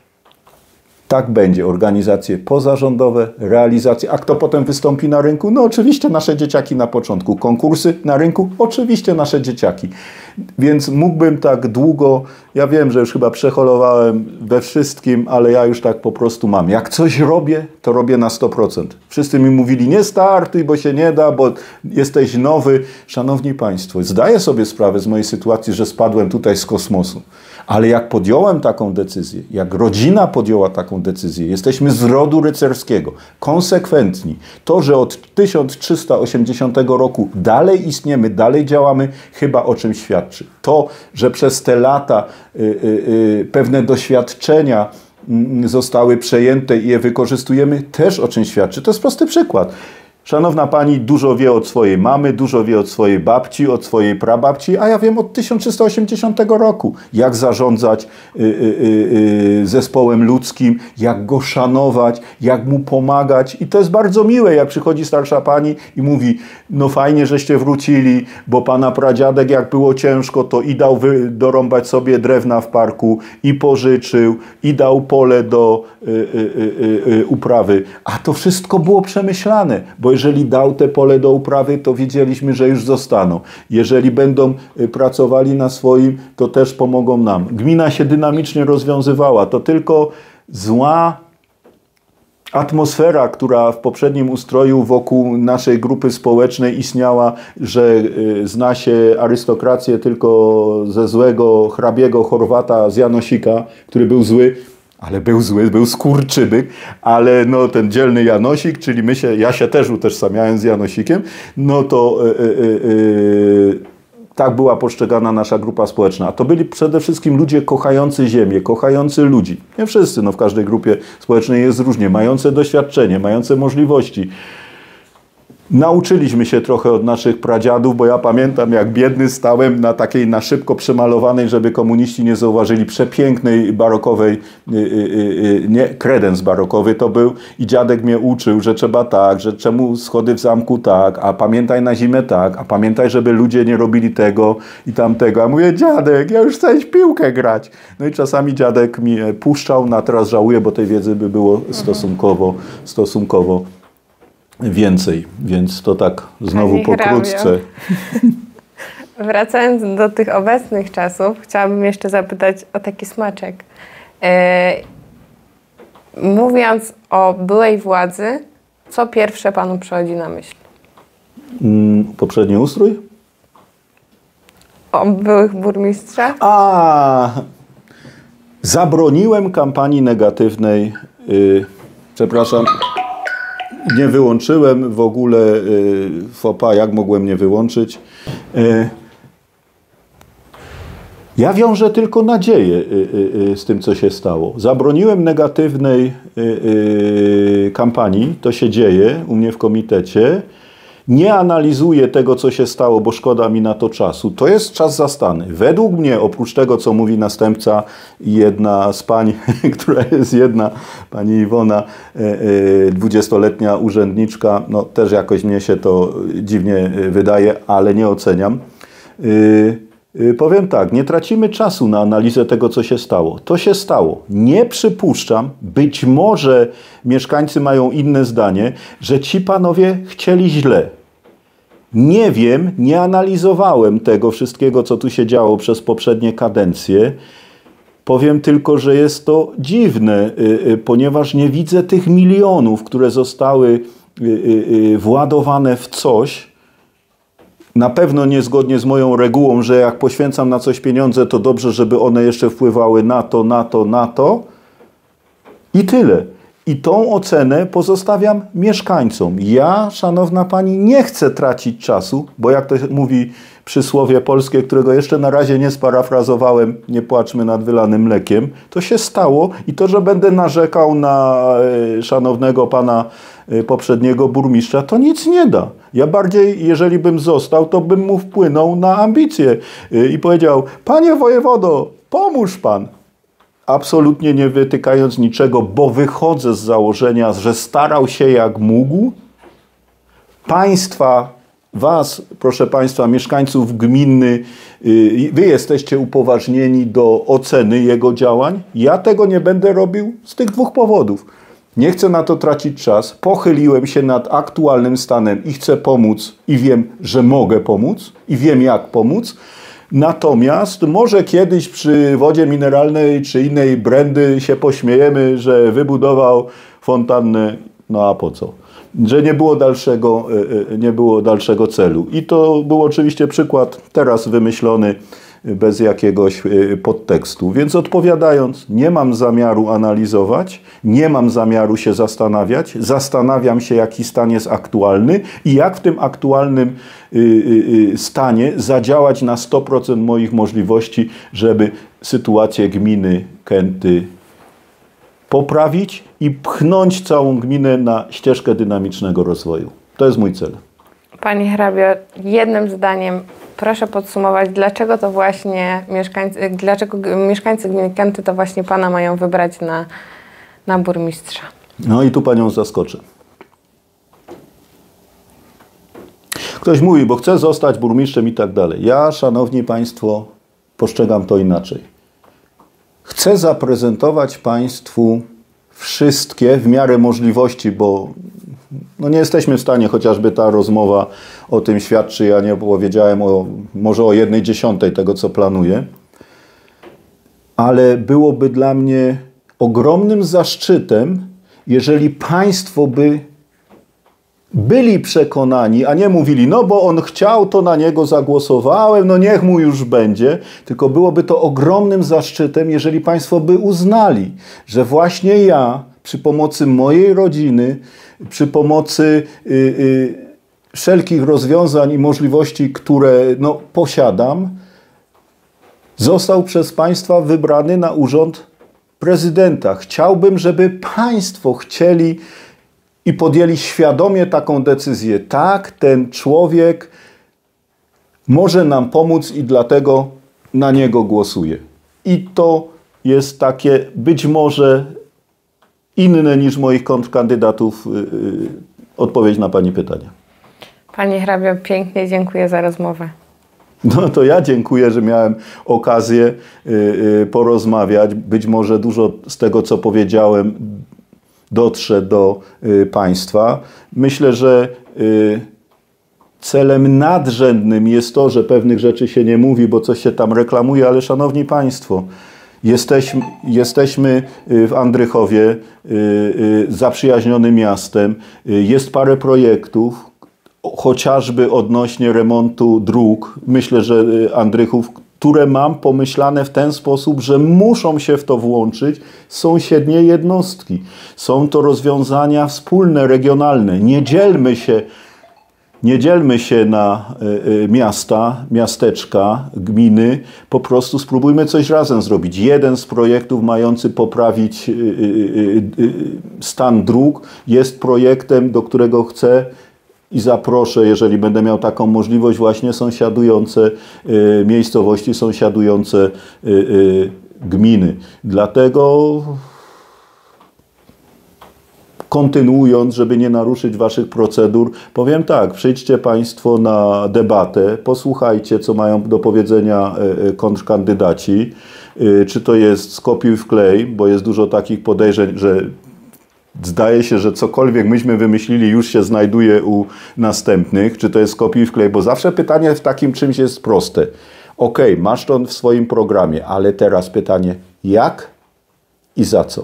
Tak będzie. Organizacje pozarządowe, realizacje. A kto potem wystąpi na rynku? No oczywiście nasze dzieciaki na początku. Konkursy na rynku? Oczywiście nasze dzieciaki. Więc mógłbym tak długo, ja wiem, że już chyba przeholowałem we wszystkim, ale ja już tak po prostu mam. Jak coś robię, to robię na 100%. Wszyscy mi mówili, nie startuj, bo się nie da, bo jesteś nowy. Szanowni Państwo, zdaję sobie sprawę z mojej sytuacji, że spadłem tutaj z kosmosu. Ale jak podjąłem taką decyzję, jak rodzina podjęła taką decyzję, jesteśmy z rodu rycerskiego, konsekwentni. To, że od 1380 roku dalej istniemy, dalej działamy, chyba o czym świadczy. To, że przez te lata pewne doświadczenia zostały przejęte i je wykorzystujemy, też o czym świadczy. To jest prosty przykład. Szanowna pani dużo wie od swojej mamy, dużo wie od swojej babci, od swojej prababci, a ja wiem od 1380 roku, jak zarządzać zespołem ludzkim, jak go szanować, jak mu pomagać. I to jest bardzo miłe, jak przychodzi starsza pani i mówi, no fajnie, żeście wrócili, bo pana pradziadek jak było ciężko, to i dał dorąbać sobie drewna w parku, i pożyczył, i dał pole do uprawy. A to wszystko było przemyślane, bo jeżeli dał te pole do uprawy, to wiedzieliśmy, że już zostaną. Jeżeli będą pracowali na swoim, to też pomogą nam. Gmina się dynamicznie rozwiązywała. To tylko zła atmosfera, która w poprzednim ustroju wokół naszej grupy społecznej istniała, że zna się arystokrację tylko ze złego hrabiego Chorwata z Janosika, który był zły, ale był zły, był skurczybyk, ale no ten dzielny Janosik, czyli ja się też utożsamiałem z Janosikiem, no to tak była postrzegana nasza grupa społeczna. A to byli przede wszystkim ludzie kochający ziemię, kochający ludzi. Nie wszyscy, no w każdej grupie społecznej jest różnie, mające doświadczenie, mające możliwości. Nauczyliśmy się trochę od naszych pradziadów, bo ja pamiętam, jak biedny stałem na szybko przemalowanej, żeby komuniści nie zauważyli, przepięknej barokowej, kredens barokowy to był, i dziadek mnie uczył, że trzeba tak, że czemu schody w zamku tak, a pamiętaj na zimę tak, a pamiętaj, żeby ludzie nie robili tego i tamtego. A mówię, dziadek, ja już chcę iść w piłkę grać. No i czasami dziadek mi puszczał, no a teraz żałuję, bo tej wiedzy by było stosunkowo więcej, więc to tak znowu pokrótce. Wracając do tych obecnych czasów, chciałabym jeszcze zapytać o taki smaczek. Mówiąc o byłej władzy, co pierwsze panu przychodzi na myśl? Poprzedni ustrój? O byłych burmistrzach? Zabroniłem kampanii negatywnej. Przepraszam. Nie wyłączyłem w ogóle FOPA, jak mogłem nie wyłączyć. Ja wiążę tylko nadzieję z tym, co się stało. Zabroniłem negatywnej kampanii, to się dzieje u mnie w komitecie. Nie analizuję tego, co się stało, bo szkoda mi na to czasu. To jest czas zastany. Według mnie, oprócz tego, co mówi następca i jedna z pań, która jest pani Iwona, 20-letnia urzędniczka, no też jakoś mnie się to dziwnie wydaje, ale nie oceniam. Powiem tak, nie tracimy czasu na analizę tego, co się stało. To się stało. Nie przypuszczam, być może mieszkańcy mają inne zdanie, że ci panowie chcieli źle. Nie wiem, nie analizowałem tego wszystkiego, co tu się działo przez poprzednie kadencje. Powiem tylko, że jest to dziwne, ponieważ nie widzę tych milionów, które zostały władowane w coś. Na pewno niezgodnie z moją regułą, że jak poświęcam na coś pieniądze, to dobrze, żeby one jeszcze wpływały na to. I tyle. I tą ocenę pozostawiam mieszkańcom. Ja, szanowna pani, nie chcę tracić czasu, bo jak to mówi przysłowie polskie, którego jeszcze na razie nie sparafrazowałem, nie płaczmy nad wylanym mlekiem, to się stało i to, że będę narzekał na szanownego pana poprzedniego burmistrza, to nic nie da. Ja bardziej, jeżeli bym został, to bym mu wpłynął na ambicje i powiedział, panie wojewodo, pomóż pan. Absolutnie nie wytykając niczego, bo wychodzę z założenia, że starał się jak mógł. Was, proszę państwa, mieszkańców gminy, wy jesteście upoważnieni do oceny jego działań. Ja tego nie będę robił z tych dwóch powodów. Nie chcę na to tracić czas. Pochyliłem się nad aktualnym stanem i chcę pomóc i wiem, że mogę pomóc i wiem, jak pomóc. Natomiast może kiedyś przy wodzie mineralnej czy innej brandy się pośmiejemy, że wybudował fontannę, no a po co? Że nie było dalszego celu. I to był oczywiście przykład teraz wymyślony bez jakiegoś podtekstu. Więc odpowiadając, nie mam zamiaru analizować, nie mam zamiaru się zastanawiać. Zastanawiam się, jaki stan jest aktualny i jak w tym aktualnym stanie zadziałać na 100% moich możliwości, żeby sytuację gminy Kęty poprawić i pchnąć całą gminę na ścieżkę dynamicznego rozwoju. To jest mój cel. Panie hrabio, jednym zdaniem proszę podsumować, dlaczego to właśnie mieszkańcy gminy Kęty to właśnie pana mają wybrać na burmistrza. No i tu panią zaskoczę. Ktoś mówi, bo chce zostać burmistrzem i tak dalej. Ja, szanowni państwo, postrzegam to inaczej. Chcę zaprezentować państwu wszystkie w miarę możliwości, bo no nie jesteśmy w stanie, chociażby ta rozmowa o tym świadczy, ja nie powiedziałem może o 1/10 tego, co planuję, ale byłoby dla mnie ogromnym zaszczytem, jeżeli państwo by byli przekonani, a nie mówili, no bo on chciał, to na niego zagłosowałem, no niech mu już będzie, tylko byłoby to ogromnym zaszczytem, jeżeli państwo by uznali, że właśnie ja przy pomocy mojej rodziny, przy pomocy wszelkich rozwiązań i możliwości, które no, posiadam, został przez państwa wybrany na urząd prezydenta. Chciałbym, żeby państwo chcieli i podjęli świadomie taką decyzję. Tak, ten człowiek może nam pomóc i dlatego na niego głosuję. I to jest takie być może inne niż moich kontrkandydatów odpowiedź na pani pytania. Panie hrabio, pięknie dziękuję za rozmowę. No to ja dziękuję, że miałem okazję porozmawiać. Być może dużo z tego, co powiedziałem, dotrze do państwa. Myślę, że celem nadrzędnym jest to, że pewnych rzeczy się nie mówi, bo coś się tam reklamuje, ale szanowni państwo, jesteśmy w Andrychowie zaprzyjaźnionym miastem. Jest parę projektów, chociażby odnośnie remontu dróg. Myślę, że Andrychów, które mam pomyślane w ten sposób, że muszą się w to włączyć sąsiednie jednostki. Są to rozwiązania wspólne, regionalne. Nie dzielmy się na miasta, miasteczka, gminy. Po prostu spróbujmy coś razem zrobić. Jeden z projektów mający poprawić stan dróg jest projektem, do którego chcę i zaproszę, jeżeli będę miał taką możliwość, właśnie sąsiadujące miejscowości, sąsiadujące gminy. Dlatego kontynuując, żeby nie naruszyć waszych procedur, powiem tak, przyjdźcie państwo na debatę, posłuchajcie, co mają do powiedzenia kontrkandydaci, czy to jest skopiuj wklej, bo jest dużo takich podejrzeń, że zdaje się, że cokolwiek myśmy wymyślili, już się znajduje u następnych. Czy to jest kopiuj wklej? Bo zawsze pytanie w takim czymś jest proste. Okej, masz to w swoim programie, ale teraz pytanie, jak i za co?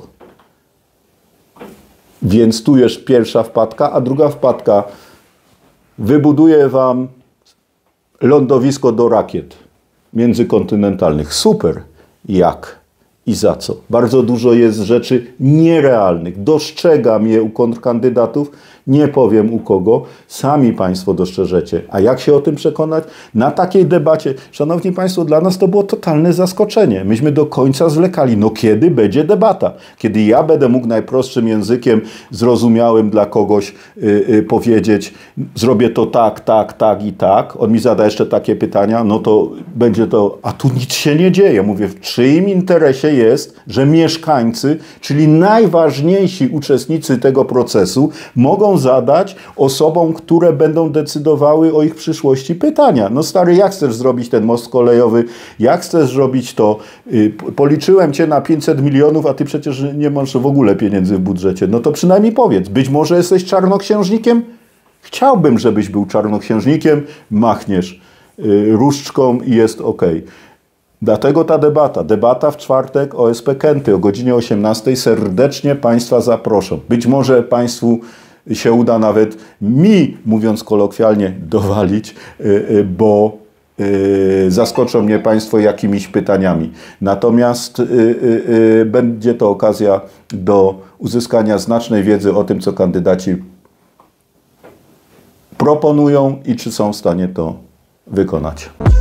Więc tu jest pierwsza wpadka, a druga wpadka. Wybuduję wam lądowisko do rakiet międzykontynentalnych. Super. Jak? I za co? Bardzo dużo jest rzeczy nierealnych. Dostrzegam je u kontrkandydatów, nie powiem u kogo. Sami państwo dostrzeżecie. A jak się o tym przekonać? Na takiej debacie, szanowni państwo, dla nas to było totalne zaskoczenie. Myśmy do końca zwlekali. No kiedy będzie debata? Kiedy ja będę mógł najprostszym językiem zrozumiałym dla kogoś powiedzieć, zrobię to tak, tak, tak i tak. On mi zada jeszcze takie pytania, no to będzie to, a tu nic się nie dzieje. Mówię, w czyim interesie jest, że mieszkańcy, czyli najważniejsi uczestnicy tego procesu, mogą zadać osobom, które będą decydowały o ich przyszłości pytania. No stary, jak chcesz zrobić ten most kolejowy? Jak chcesz zrobić to? Policzyłem cię na 500 milionów, a ty przecież nie masz w ogóle pieniędzy w budżecie. No to przynajmniej powiedz. Być może jesteś czarnoksiężnikiem? Chciałbym, żebyś był czarnoksiężnikiem. Machniesz różdżką i jest ok. Dlatego ta debata w czwartek OSP Kęty o godzinie 18. Serdecznie państwa zaproszę. Być może państwu się uda nawet mi, mówiąc kolokwialnie, dowalić, bo zaskoczą mnie państwo jakimiś pytaniami. Natomiast będzie to okazja do uzyskania znacznej wiedzy o tym, co kandydaci proponują i czy są w stanie to wykonać.